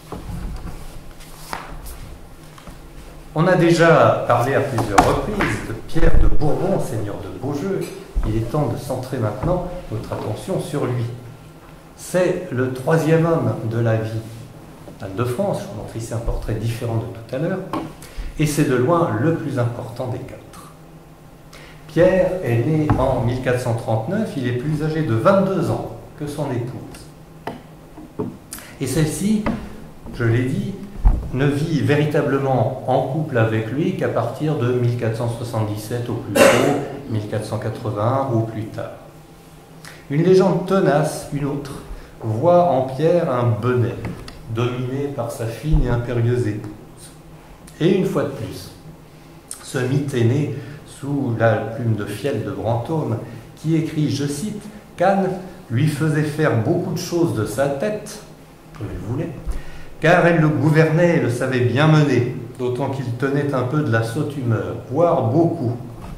On a déjà parlé à plusieurs reprises de Pierre de Bourbon, seigneur de Beaujeu. Il est temps de centrer maintenant notre attention sur lui. C'est le troisième homme de la vie de France, je vous montrer ici un portrait différent de tout à l'heure, et c'est de loin le plus important des quatre. Pierre est né en 1439, il est plus âgé de 22 ans que son épouse. Et celle-ci, je l'ai dit, ne vit véritablement en couple avec lui qu'à partir de 1477 au plus tôt, 1481 au plus tard. Une légende tenace, une autre, voit en Pierre un Benet, dominé par sa fine et impérieuse épouse. Et une fois de plus, ce mythe est né sous la plume de Fiel de Brantôme, qui écrit, je cite, qu'Anne lui faisait faire beaucoup de choses de sa tête, comme elle voulait, car elle le gouvernait et le savait bien mener, d'autant qu'il tenait un peu de la sotte humeur, voire beaucoup.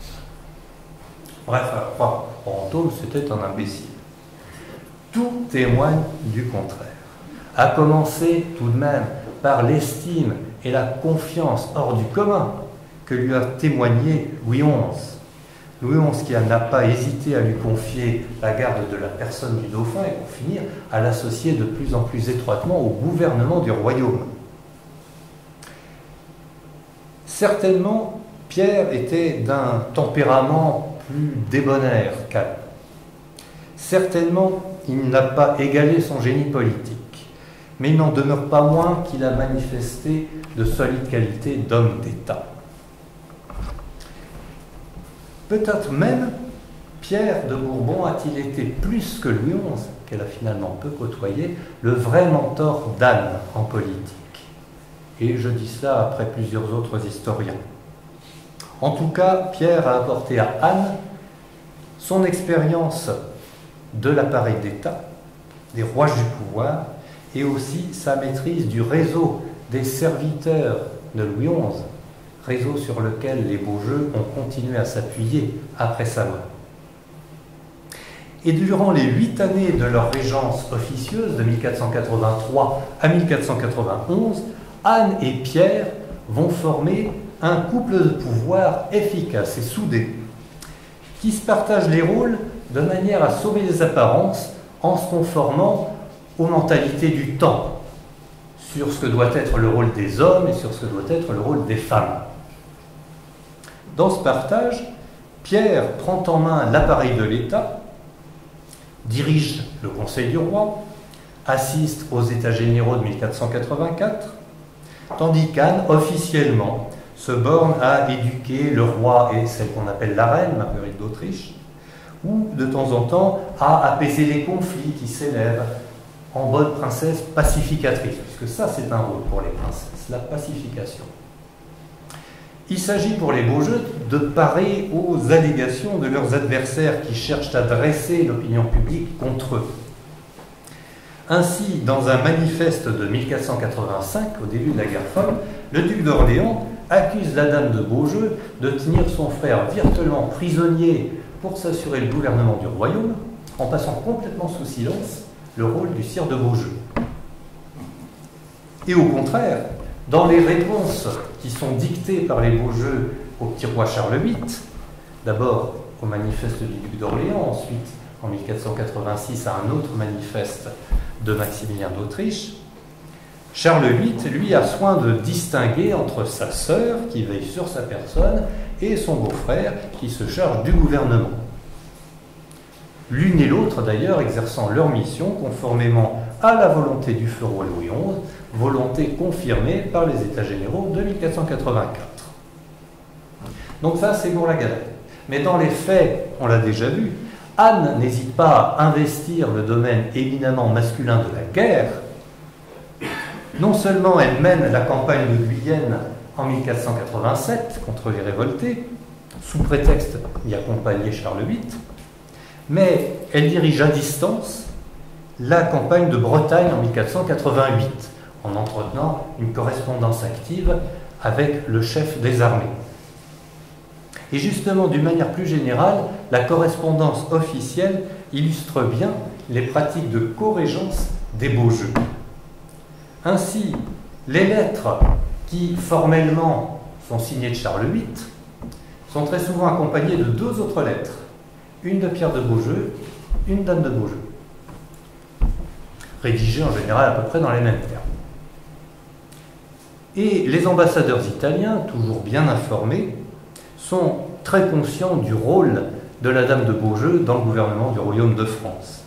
Bref, à croire Brantôme, c'était un imbécile. Tout témoigne du contraire. À commencer tout de même par l'estime et la confiance hors du commun que lui a témoigné Louis XI. Louis XI qui n'a pas hésité à lui confier la garde de la personne du dauphin et pour finir à l'associer de plus en plus étroitement au gouvernement du royaume. Certainement, Pierre était d'un tempérament plus débonnaire qu'Anne. Certainement, il n'a pas égalé son génie politique. Mais il n'en demeure pas moins qu'il a manifesté de solides qualités d'homme d'État. Peut-être même, Pierre de Bourbon a-t-il été plus que Louis XI, qu'elle a finalement peu côtoyé, le vrai mentor d'Anne en politique. Et je dis cela après plusieurs autres historiens. En tout cas, Pierre a apporté à Anne son expérience de l'appareil d'État, des rouages du pouvoir, et aussi sa maîtrise du réseau des serviteurs de Louis XI, réseau sur lequel les Beaujeu ont continué à s'appuyer après sa mort. Et durant les 8 années de leur régence officieuse, de 1483 à 1491, Anne et Pierre vont former un couple de pouvoir efficace et soudé, qui se partagent les rôles de manière à sauver les apparences en se conformant aux mentalités du temps, sur ce que doit être le rôle des hommes et sur ce que doit être le rôle des femmes. Dans ce partage, Pierre prend en main l'appareil de l'État, dirige le Conseil du roi, assiste aux États généraux de 1484, tandis qu'Anne, officiellement, se borne à éduquer le roi et celle qu'on appelle la reine, Marguerite d'Autriche, ou de temps en temps à apaiser les conflits qui s'élèvent en bonne princesse pacificatrice, puisque ça c'est un rôle pour les princesses, la pacification. Il s'agit pour les Beaujeu de parer aux allégations de leurs adversaires qui cherchent à dresser l'opinion publique contre eux. Ainsi, dans un manifeste de 1485, au début de la guerre folle, le duc d'Orléans accuse la dame de Beaujeu de tenir son frère virtuellement prisonnier pour s'assurer le gouvernement du royaume, en passant complètement sous silence le rôle du sire de Beaujeu. Et au contraire, dans les réponses qui sont dictées par les Beaujeu au petit roi Charles VIII, d'abord au manifeste du duc d'Orléans, ensuite en 1486 à un autre manifeste de Maximilien d'Autriche, Charles VIII, lui, a soin de distinguer entre sa sœur, qui veille sur sa personne, et son beau-frère, qui se charge du gouvernement. L'une et l'autre, d'ailleurs, exerçant leur mission conformément à la volonté du feu roi Louis XI, volonté confirmée par les États généraux de 1484. Donc ça, c'est pour la galette. Mais dans les faits, on l'a déjà vu, Anne n'hésite pas à investir le domaine éminemment masculin de la guerre. Non seulement elle mène la campagne de Guyenne en 1487 contre les révoltés, sous prétexte d'y accompagner Charles VIII, mais elle dirige à distance la campagne de Bretagne en 1488, en entretenant une correspondance active avec le chef des armées. Et justement, d'une manière plus générale, la correspondance officielle illustre bien les pratiques de co-régence des Beaujeu. Ainsi, les lettres qui, formellement, sont signées de Charles VIII, sont très souvent accompagnées de deux autres lettres, une de Pierre de Beaujeu, une d'Anne de Beaujeu, rédigées en général à peu près dans les mêmes termes. Et les ambassadeurs italiens, toujours bien informés, sont très conscients du rôle de la dame de Beaujeu dans le gouvernement du royaume de France.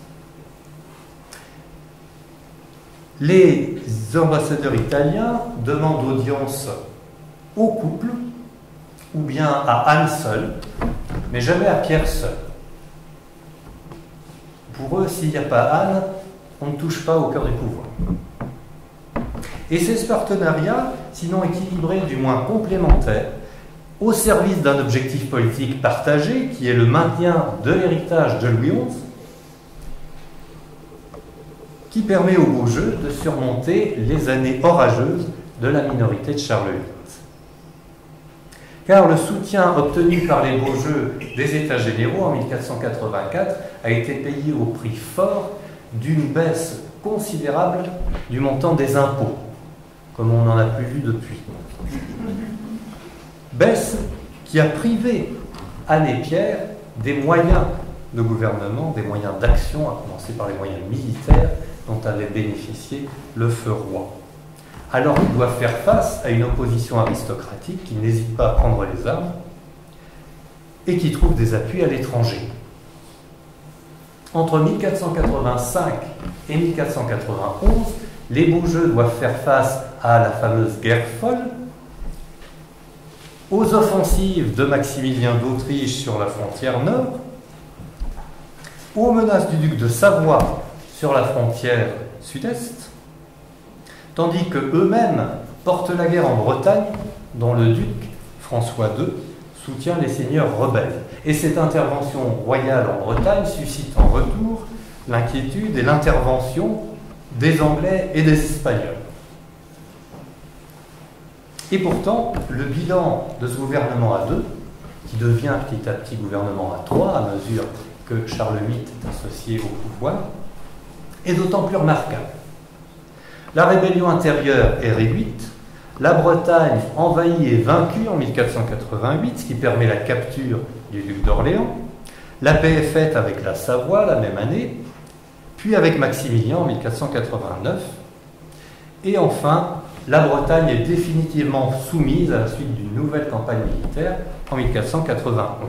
Les ambassadeurs italiens demandent audience au couple, ou bien à Anne seule, mais jamais à Pierre seul. Pour eux, s'il n'y a pas Anne, on ne touche pas au cœur du pouvoir. Et c'est ce partenariat, sinon équilibré, du moins complémentaire, au service d'un objectif politique partagé, qui est le maintien de l'héritage de Louis XI, qui permet aux Beaujeu de surmonter les années orageuses de la minorité de Charles VIII. Car le soutien obtenu par les Beaujeu des États généraux en 1484 a été payé au prix fort d'une baisse considérable du montant des impôts, comme on n'en a plus vu depuis. Baisse qui a privé Anne et Pierre des moyens de gouvernement, des moyens d'action, à commencer par les moyens militaires dont avait bénéficié le feu roi. Alors il doit faire face à une opposition aristocratique qui n'hésite pas à prendre les armes et qui trouve des appuis à l'étranger. Entre 1485 et 1491, les Beaujeu doivent faire face à la fameuse guerre folle, aux offensives de Maximilien d'Autriche sur la frontière nord, aux menaces du duc de Savoie sur la frontière sud-est, tandis qu'eux-mêmes portent la guerre en Bretagne, dont le duc François II soutient les seigneurs rebelles. Et cette intervention royale en Bretagne suscite en retour l'inquiétude et l'intervention des Anglais et des Espagnols. Et pourtant, le bilan de ce gouvernement à deux, qui devient petit à petit gouvernement à trois, à mesure que Charles VIII est associé au pouvoir, est d'autant plus remarquable. La rébellion intérieure est réduite, la Bretagne envahie et vaincue en 1488, ce qui permet la capture du duc d'Orléans, la paix est faite avec la Savoie la même année, puis avec Maximilien en 1489, et enfin, la Bretagne est définitivement soumise à la suite d'une nouvelle campagne militaire en 1491.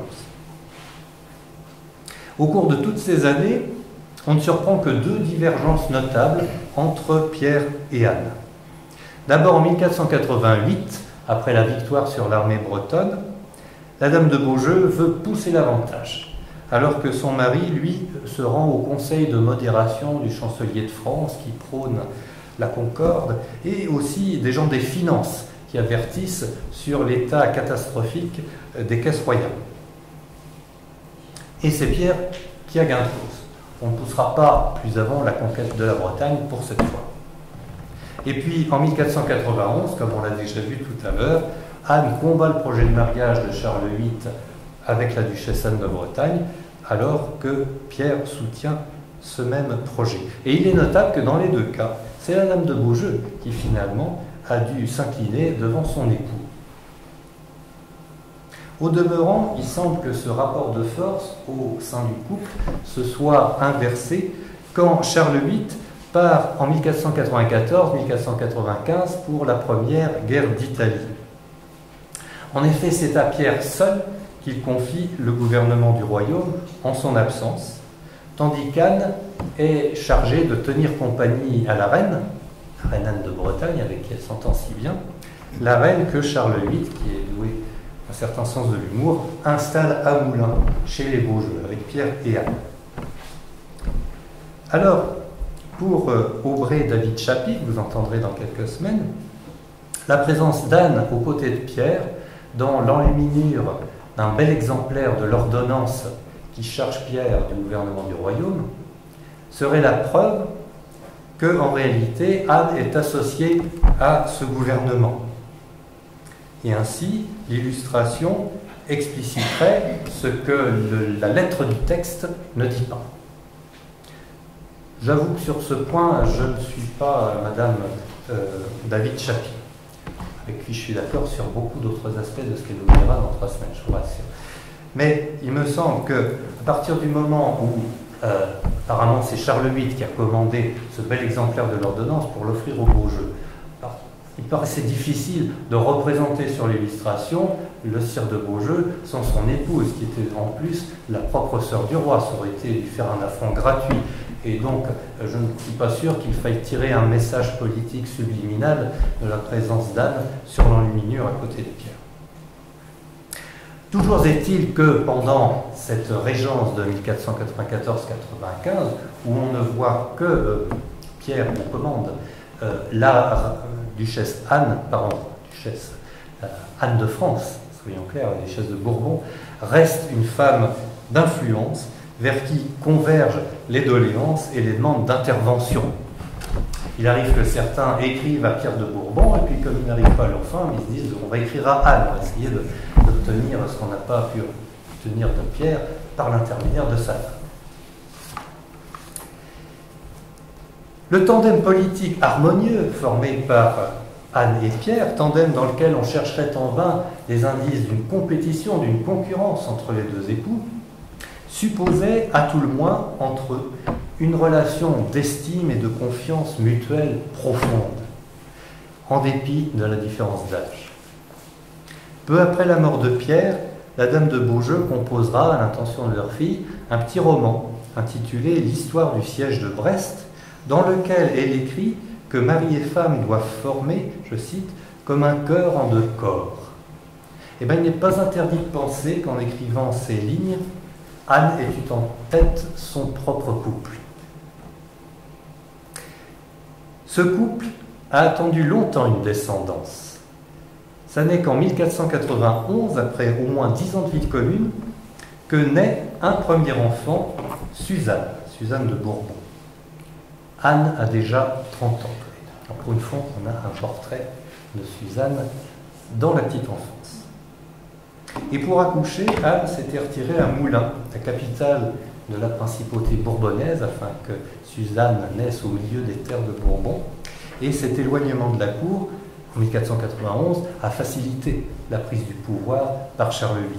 Au cours de toutes ces années, on ne surprend que deux divergences notables entre Pierre et Anne. D'abord en 1488, après la victoire sur l'armée bretonne, la dame de Beaujeu veut pousser l'avantage, alors que son mari, lui, se rend au conseil de modération du chancelier de France qui prône la concorde, et aussi des gens des finances qui avertissent sur l'état catastrophique des caisses royales. Et c'est Pierre qui a gain de cause. on ne poussera pas plus avant la conquête de la Bretagne pour cette fois. Et puis en 1491, comme on l'a déjà vu tout à l'heure, Anne combat le projet de mariage de Charles VIII avec la duchesse Anne de Bretagne, alors que Pierre soutient ce même projet. Et il est notable que dans les deux cas, c'est la dame de Beaujeu qui finalement a dû s'incliner devant son époux. Au demeurant, il semble que ce rapport de force au sein du couple se soit inversé quand Charles VIII part en 1494-1495 pour la première guerre d'Italie. En effet, c'est à Pierre seul qu'il confie le gouvernement du royaume en son absence, tandis qu'Anne est chargée de tenir compagnie à la reine Anne de Bretagne, avec qui elle s'entend si bien, la reine que Charles VIII, qui est doué d'un certain sens de l'humour, installe à Moulins, chez les Beaujeu, avec Pierre et Anne. Alors, pour Aubrey David Chappy, que vous entendrez dans quelques semaines, la présence d'Anne aux côtés de Pierre, dans l'enluminure d'un bel exemplaire de l'ordonnance qui charge Pierre du gouvernement du royaume, serait la preuve que, en réalité, Anne est associée à ce gouvernement. Et ainsi, l'illustration expliciterait ce que la lettre du texte ne dit pas. J'avoue que sur ce point, je ne suis pas Madame David Chappy, avec qui je suis d'accord sur beaucoup d'autres aspects de ce qu'elle nous dira dans 3 semaines, je vous rassure. Mais il me semble qu'à partir du moment où, apparemment, c'est Charles VIII qui a commandé ce bel exemplaire de l'ordonnance pour l'offrir aux Beaujeu, il paraissait difficile de représenter sur l'illustration le sire de Beaujeu sans son épouse, qui était en plus la propre sœur du roi. Ça aurait été lui faire un affront gratuit. Et donc, je ne suis pas sûr qu'il faille tirer un message politique subliminal de la présence d'Anne sur l'enluminure à côté de Pierre. Toujours est-il que pendant cette régence de 1494-95, où on ne voit que Pierre aux commandes, la duchesse Anne, duchesse Anne de France, soyons clairs, la duchesse de Bourbon, reste une femme d'influence vers qui convergent les doléances et les demandes d'intervention. Il arrive que certains écrivent à Pierre de Bourbon, et puis comme ils n'arrivent pas à leur fin, ils se disent on va écrire à Anne, on va essayer d'obtenir ce qu'on n'a pas pu obtenir de Pierre par l'intermédiaire de sa femme. Le tandem politique harmonieux formé par Anne et Pierre, tandem dans lequel on chercherait en vain les indices d'une compétition, d'une concurrence entre les deux époux, supposait à tout le moins entre eux une relation d'estime et de confiance mutuelle profonde, en dépit de la différence d'âge. Peu après la mort de Pierre, la dame de Beaujeu composera, à l'intention de leur fille, un petit roman intitulé « L'histoire du siège de Brest », dans lequel elle écrit que mari et femme doivent former, je cite, comme un cœur en 2 corps. Eh bien, il n'est pas interdit de penser qu'en écrivant ces lignes, Anne ait eu en tête son propre couple. Ce couple a attendu longtemps une descendance. Ça n'est qu'en 1491, après au moins 10 ans de vie commune, que naît un premier enfant, Suzanne de Bourbon. Anne a déjà 30 ans. Donc pour une fois, on a un portrait de Suzanne dans la petite enfance. Et pour accoucher, Anne s'était retirée à Moulins, la capitale de la principauté bourbonnaise, afin que Suzanne naisse au milieu des terres de Bourbon. Et cet éloignement de la cour, en 1491, a facilité la prise du pouvoir par Charles VIII.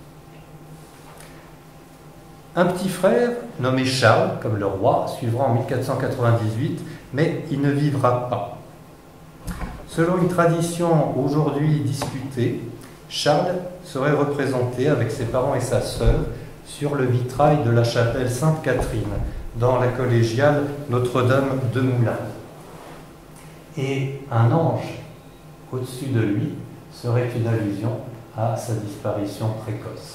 Un petit frère, nommé Charles, comme le roi, suivra en 1498, mais il ne vivra pas. Selon une tradition aujourd'hui discutée, Charles serait représenté avec ses parents et sa sœur sur le vitrail de la chapelle Sainte-Catherine, dans la collégiale Notre-Dame de Moulins. Et un ange au-dessus de lui serait une allusion à sa disparition précoce.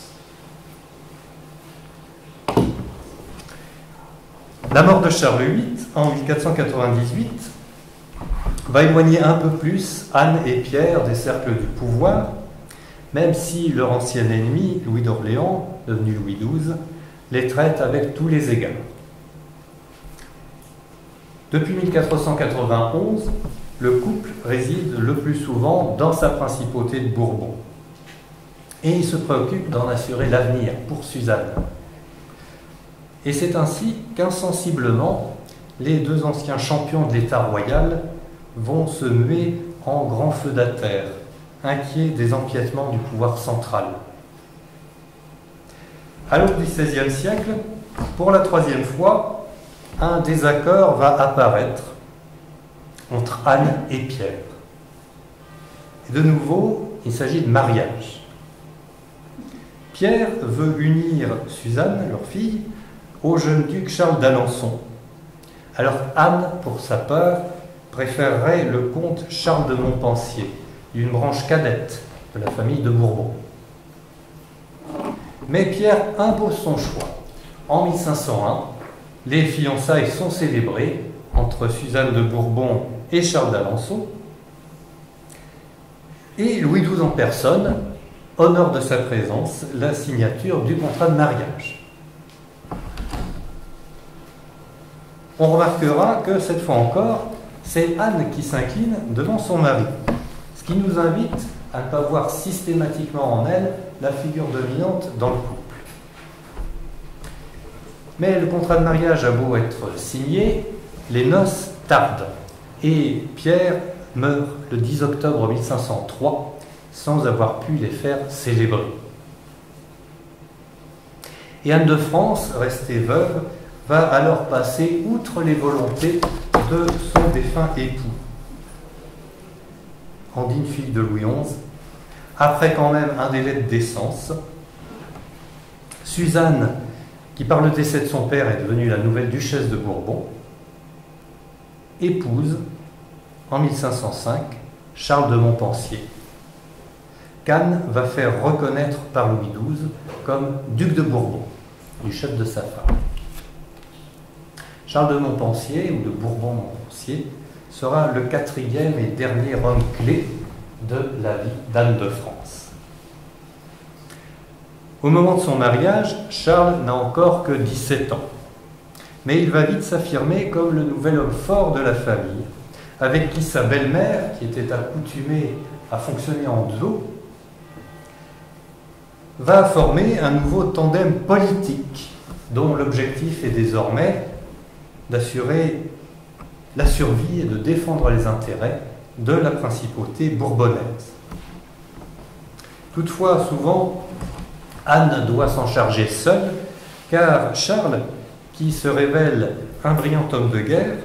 La mort de Charles VIII en 1498 va éloigner un peu plus Anne et Pierre des cercles du pouvoir, même si leur ancien ennemi, Louis d'Orléans, devenu Louis XII, les traite avec tous les égards. Depuis 1491, le couple réside le plus souvent dans sa principauté de Bourbon. Et il se préoccupe d'en assurer l'avenir pour Suzanne. Et c'est ainsi qu'insensiblement, les deux anciens champions de l'État royal vont se muer en grands feudataires, inquiets des empiètements du pouvoir central. À l'aube du XVIe siècle, pour la troisième fois, un désaccord va apparaître entre Anne et Pierre. Et de nouveau, il s'agit de mariage. Pierre veut unir Suzanne, leur fille, au jeune duc Charles d'Alençon. Alors Anne, pour sa part, préférerait le comte Charles de Montpensier, d'une branche cadette de la famille de Bourbon. Mais Pierre impose son choix. En 1501, les fiançailles sont célébrées entre Suzanne de Bourbon et Charles d'Alençon, et Louis XII en personne honore de sa présence la signature du contrat de mariage. On remarquera que cette fois encore, c'est Anne qui s'incline devant son mari, ce qui nous invite à ne pas voir systématiquement en elle la figure dominante dans le couple. Mais le contrat de mariage a beau être signé, les noces tardent et Pierre meurt le 10 octobre 1503 sans avoir pu les faire célébrer. Et Anne de France, restée veuve, va alors passer outre les volontés de son défunt époux. En digne fille de Louis XI, après quand même un délai de décence, Suzanne, qui par le décès de son père est devenue la nouvelle duchesse de Bourbon, épouse en 1505 Charles de Montpensier, qu'Anne va faire reconnaître par Louis XII comme duc de Bourbon, du chef de sa femme. Charles de Montpensier, ou de Bourbon-Montpensier, sera le quatrième et dernier homme clé de la vie d'Anne de France. Au moment de son mariage, Charles n'a encore que 17 ans, mais il va vite s'affirmer comme le nouvel homme fort de la famille, avec qui sa belle-mère, qui était accoutumée à fonctionner en duo, va former un nouveau tandem politique, dont l'objectif est désormais d'assurer la survie et de défendre les intérêts de la principauté bourbonnaise. Toutefois, souvent, Anne doit s'en charger seule, car Charles, qui se révèle un brillant homme de guerre,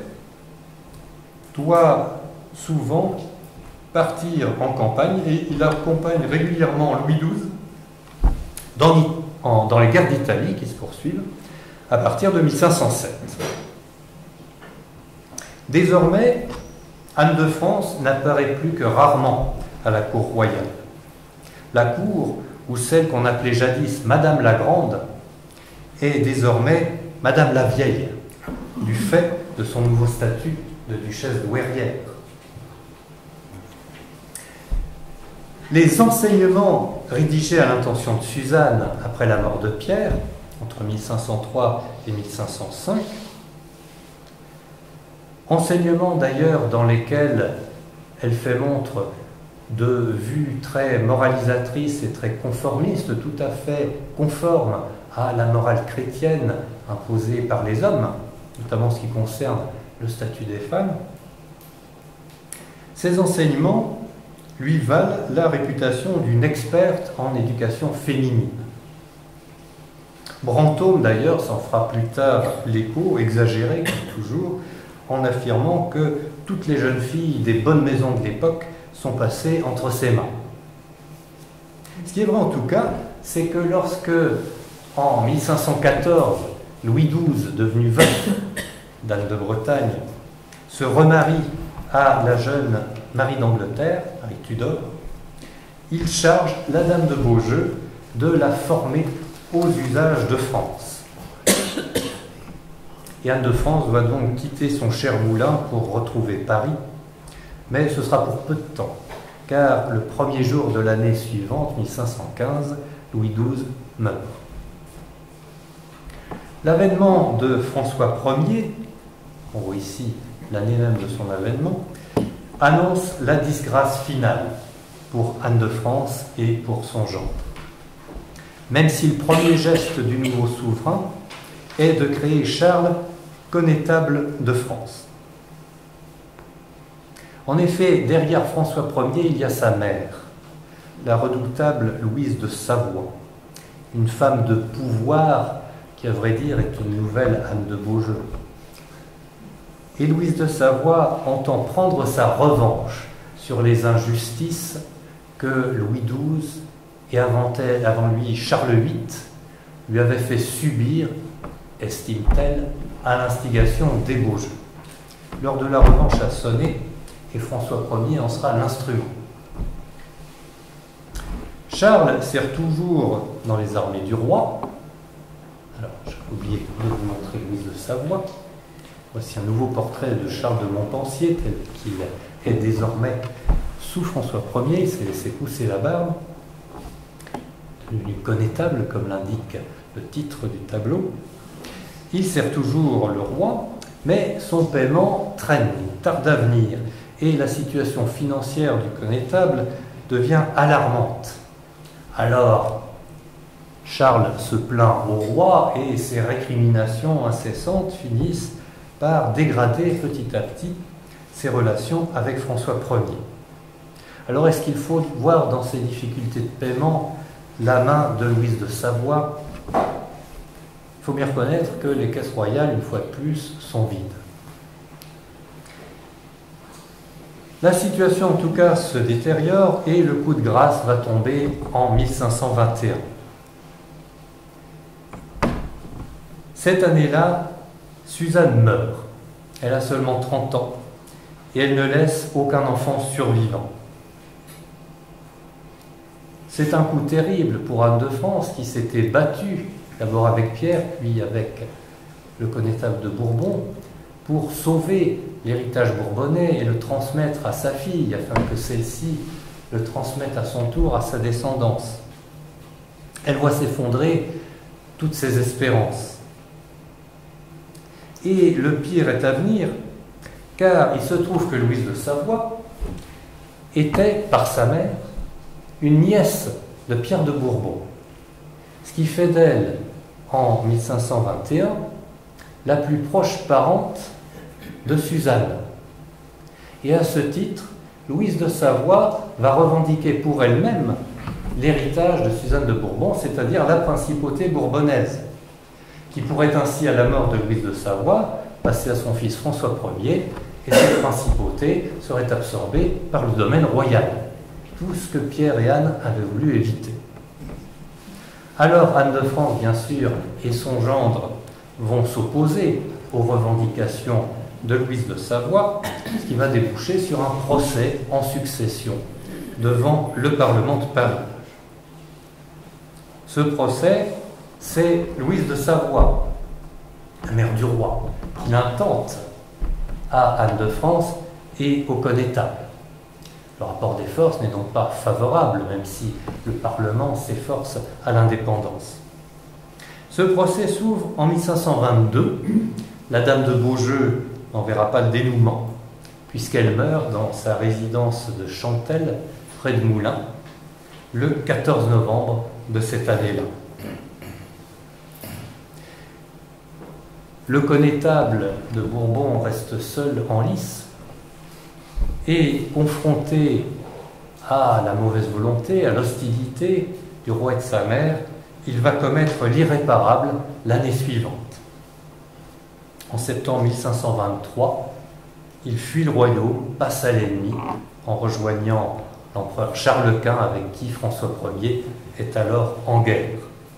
doit souvent partir en campagne et il accompagne régulièrement Louis XII dans les guerres d'Italie qui se poursuivent à partir de 1507. Désormais, Anne de France n'apparaît plus que rarement à la cour royale. La cour, ou celle qu'on appelait jadis Madame la Grande, est désormais Madame la Vieille, du fait de son nouveau statut de duchesse douairière. Les enseignements rédigés à l'intention de Suzanne après la mort de Pierre, entre 1503 et 1505, enseignements d'ailleurs dans lesquels elle fait montre de vues très moralisatrices et très conformistes, tout à fait conformes à la morale chrétienne imposée par les hommes, notamment en ce qui concerne le statut des femmes. Ces enseignements lui valent la réputation d'une experte en éducation féminine. Brantôme, d'ailleurs, s'en fera plus tard l'écho, exagéré, comme toujours, en affirmant que toutes les jeunes filles des bonnes maisons de l'époque sont passées entre ses mains. Ce qui est vrai en tout cas, c'est que lorsque, en 1514, Louis XII, devenu veuf d'Anne de Bretagne, se remarie à la jeune Marie d'Angleterre, Marie Tudor, il charge la dame de Beaujeu de la former aux usages de France. Et Anne de France va donc quitter son cher moulin pour retrouver Paris, mais ce sera pour peu de temps, car le premier jour de l'année suivante, 1515, Louis XII meurt. L'avènement de François Ier, on voit ici l'année même de son avènement, annonce la disgrâce finale pour Anne de France et pour son gendre. Même si le premier geste du nouveau souverain est de créer Charles connétable de France. En effet, derrière François Ier, il y a sa mère, la redoutable Louise de Savoie, une femme de pouvoir qui, à vrai dire, est une nouvelle Anne de Beaujeu. Et Louise de Savoie entend prendre sa revanche sur les injustices que Louis XII et avant lui Charles VIII lui avaient fait subir, estime-t-elle, à l'instigation des Beaujeu. L'heure de la revanche a sonné et François Ier en sera l'instrument. Charles sert toujours dans les armées du roi. Alors, j'ai oublié de vous montrer Louise de Savoie. Voici un nouveau portrait de Charles de Montpensier, tel qu'il est désormais sous François Ier. Il s'est laissé pousser la barbe, devenu connétable, comme l'indique le titre du tableau. Il sert toujours le roi, mais son paiement traîne, tarde à venir, et la situation financière du connétable devient alarmante. Alors, Charles se plaint au roi et ses récriminations incessantes finissent par dégrader petit à petit ses relations avec François Ier. Alors, est-ce qu'il faut voir dans ces difficultés de paiement la main de Louise de Savoie? Il faut bien reconnaître que les caisses royales, une fois de plus, sont vides. La situation, en tout cas, se détériore et le coup de grâce va tomber en 1521. Cette année-là, Suzanne meurt. Elle a seulement 30 ans et elle ne laisse aucun enfant survivant. C'est un coup terrible pour Anne de France qui s'était battue, d'abord avec Pierre, puis avec le connétable de Bourbon, pour sauver l'héritage bourbonnais et le transmettre à sa fille, afin que celle-ci le transmette à son tour à sa descendance. Elle voit s'effondrer toutes ses espérances. Et le pire est à venir, car il se trouve que Louise de Savoie était, par sa mère, une nièce de Pierre de Bourbon, ce qui fait d'elle, en 1521, la plus proche parente de Suzanne. Et à ce titre, Louise de Savoie va revendiquer pour elle-même l'héritage de Suzanne de Bourbon, c'est-à-dire la principauté bourbonnaise, qui pourrait ainsi, à la mort de Louise de Savoie, passer à son fils François Ier, et cette principauté serait absorbée par le domaine royal. Tout ce que Pierre et Anne avaient voulu éviter. Alors Anne de France, bien sûr, et son gendre vont s'opposer aux revendications de Louise de Savoie, ce qui va déboucher sur un procès en succession devant le Parlement de Paris. Ce procès, c'est Louise de Savoie, la mère du roi, qui l'intente à Anne de France et au connétable. Le rapport des forces n'est donc pas favorable, même si le Parlement s'efforce à l'indépendance. Ce procès s'ouvre en 1522. La dame de Beaujeu n'en verra pas le dénouement, puisqu'elle meurt dans sa résidence de Chantelle, près de Moulins, le 14 novembre de cette année-là. Le connétable de Bourbon reste seul en lice, et confronté à la mauvaise volonté, à l'hostilité du roi et de sa mère, il va commettre l'irréparable l'année suivante. En septembre 1523, il fuit le royaume, passe à l'ennemi, en rejoignant l'empereur Charles Quint, avec qui François Ier est alors en guerre.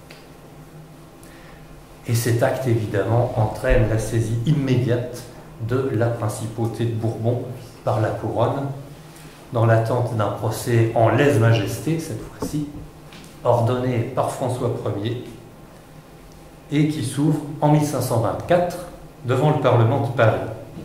Et cet acte, évidemment, entraîne la saisie immédiate de la principauté de Bourbon par la couronne, dans l'attente d'un procès en lèse-majesté, cette fois-ci, ordonné par François Ier, et qui s'ouvre en 1524 devant le Parlement de Paris.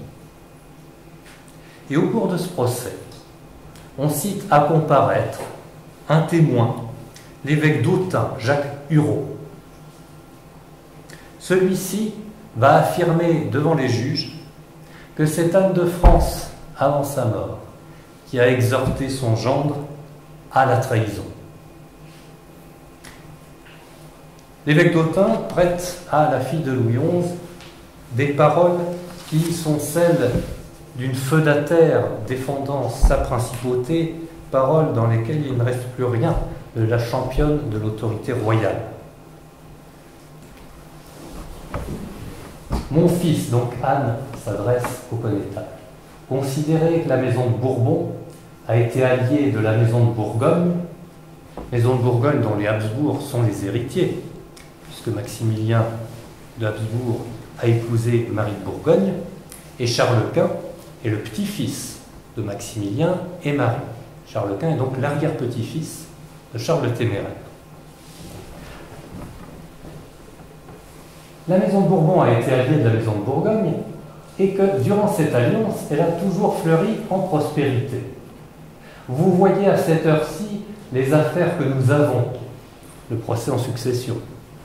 Et au cours de ce procès, on cite à comparaître un témoin, l'évêque d'Autun, Jacques Hureau. Celui-ci va affirmer devant les juges que c'est Anne de France, avant sa mort, qui a exhorté son gendre à la trahison. L'évêque d'Autun prête à la fille de Louis XI des paroles qui sont celles d'une feudataire défendant sa principauté, paroles dans lesquelles il ne reste plus rien de la championne de l'autorité royale. Mon fils, donc Anne, s'adresse au connétable. Considérez que la maison de Bourbon a été alliée de la maison de Bourgogne dont les Habsbourg sont les héritiers, puisque Maximilien de Habsbourg a épousé Marie de Bourgogne, et Charles Quint est le petit-fils de Maximilien et Marie. Charles Quint est donc l'arrière-petit-fils de Charles le Téméraire. La maison de Bourbon a été alliée de la maison de Bourgogne et que durant cette alliance, elle a toujours fleuri en prospérité. Vous voyez à cette heure-ci les affaires que nous avons, le procès en succession.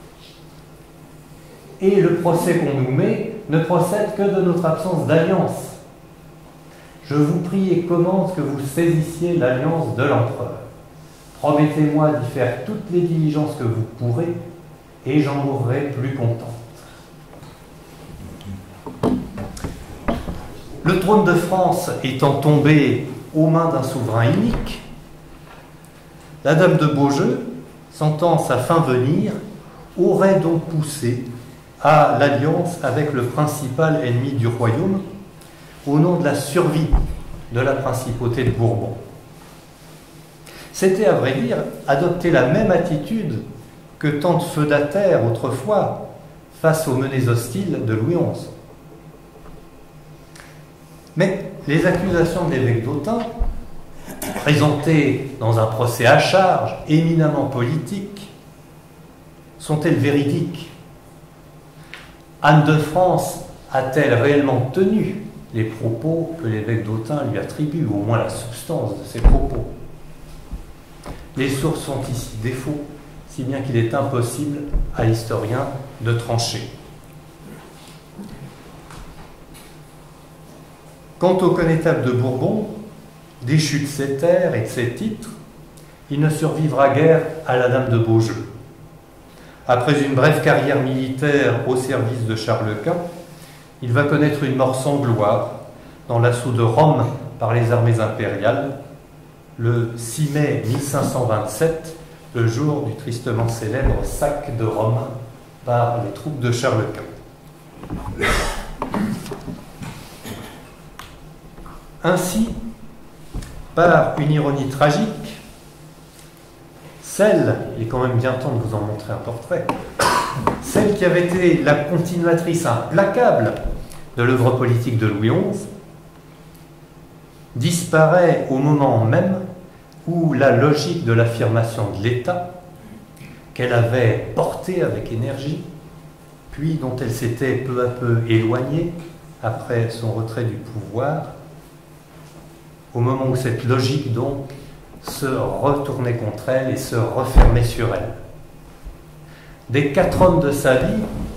Et le procès qu'on nous met ne procède que de notre absence d'alliance. Je vous prie et commande que vous saisissiez l'alliance de l'empereur. Promettez-moi d'y faire toutes les diligences que vous pourrez, et j'en mourrai plus contente. Le trône de France étant tombé aux mains d'un souverain inique, la dame de Beaujeu, sentant sa fin venir, aurait donc poussé à l'alliance avec le principal ennemi du royaume au nom de la survie de la principauté de Bourbon. C'était, à vrai dire, adopter la même attitude que tant de feudataires autrefois face aux menées hostiles de Louis XI. Mais les accusations de l'évêque d'Autun, présentées dans un procès à charge éminemment politique, sont-elles véridiques? Anne de France a-t-elle réellement tenu les propos que l'évêque d'Autun lui attribue, ou au moins la substance de ses propos? Les sources sont ici défaut, si bien qu'il est impossible à l'historien de trancher. Quant au connétable de Bourbon, déchu de ses terres et de ses titres, il ne survivra guère à la dame de Beaujeu. Après une brève carrière militaire au service de Charles Quint, il va connaître une mort sans gloire dans l'assaut de Rome par les armées impériales, le 6 mai 1527, le jour du tristement célèbre sac de Rome par les troupes de Charles Quint. Ainsi, par une ironie tragique, celle, il est quand même bien temps de vous en montrer un portrait, celle qui avait été la continuatrice implacable de l'œuvre politique de Louis XI, disparaît au moment même où la logique de l'affirmation de l'État, qu'elle avait portée avec énergie, puis dont elle s'était peu à peu éloignée après son retrait du pouvoir, au moment où cette logique donc se retournait contre elle et se refermait sur elle. Des 4 hommes de sa vie,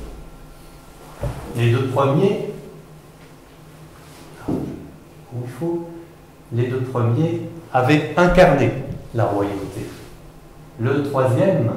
les 2 premiers, les 2 premiers avaient incarné la royauté. Le 3e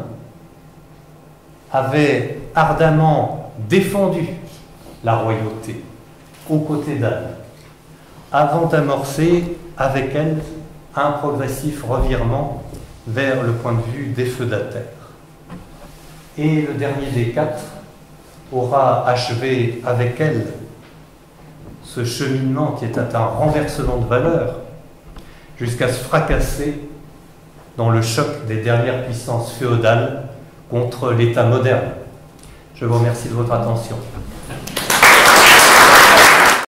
avait ardemment défendu la royauté aux côtés d'Anne, avant d'amorcer avec elle un progressif revirement vers le point de vue des feudataires. Et le dernier des 4 aura achevé avec elle ce cheminement qui est un renversement de valeur jusqu'à se fracasser dans le choc des dernières puissances féodales contre l'État moderne. Je vous remercie de votre attention.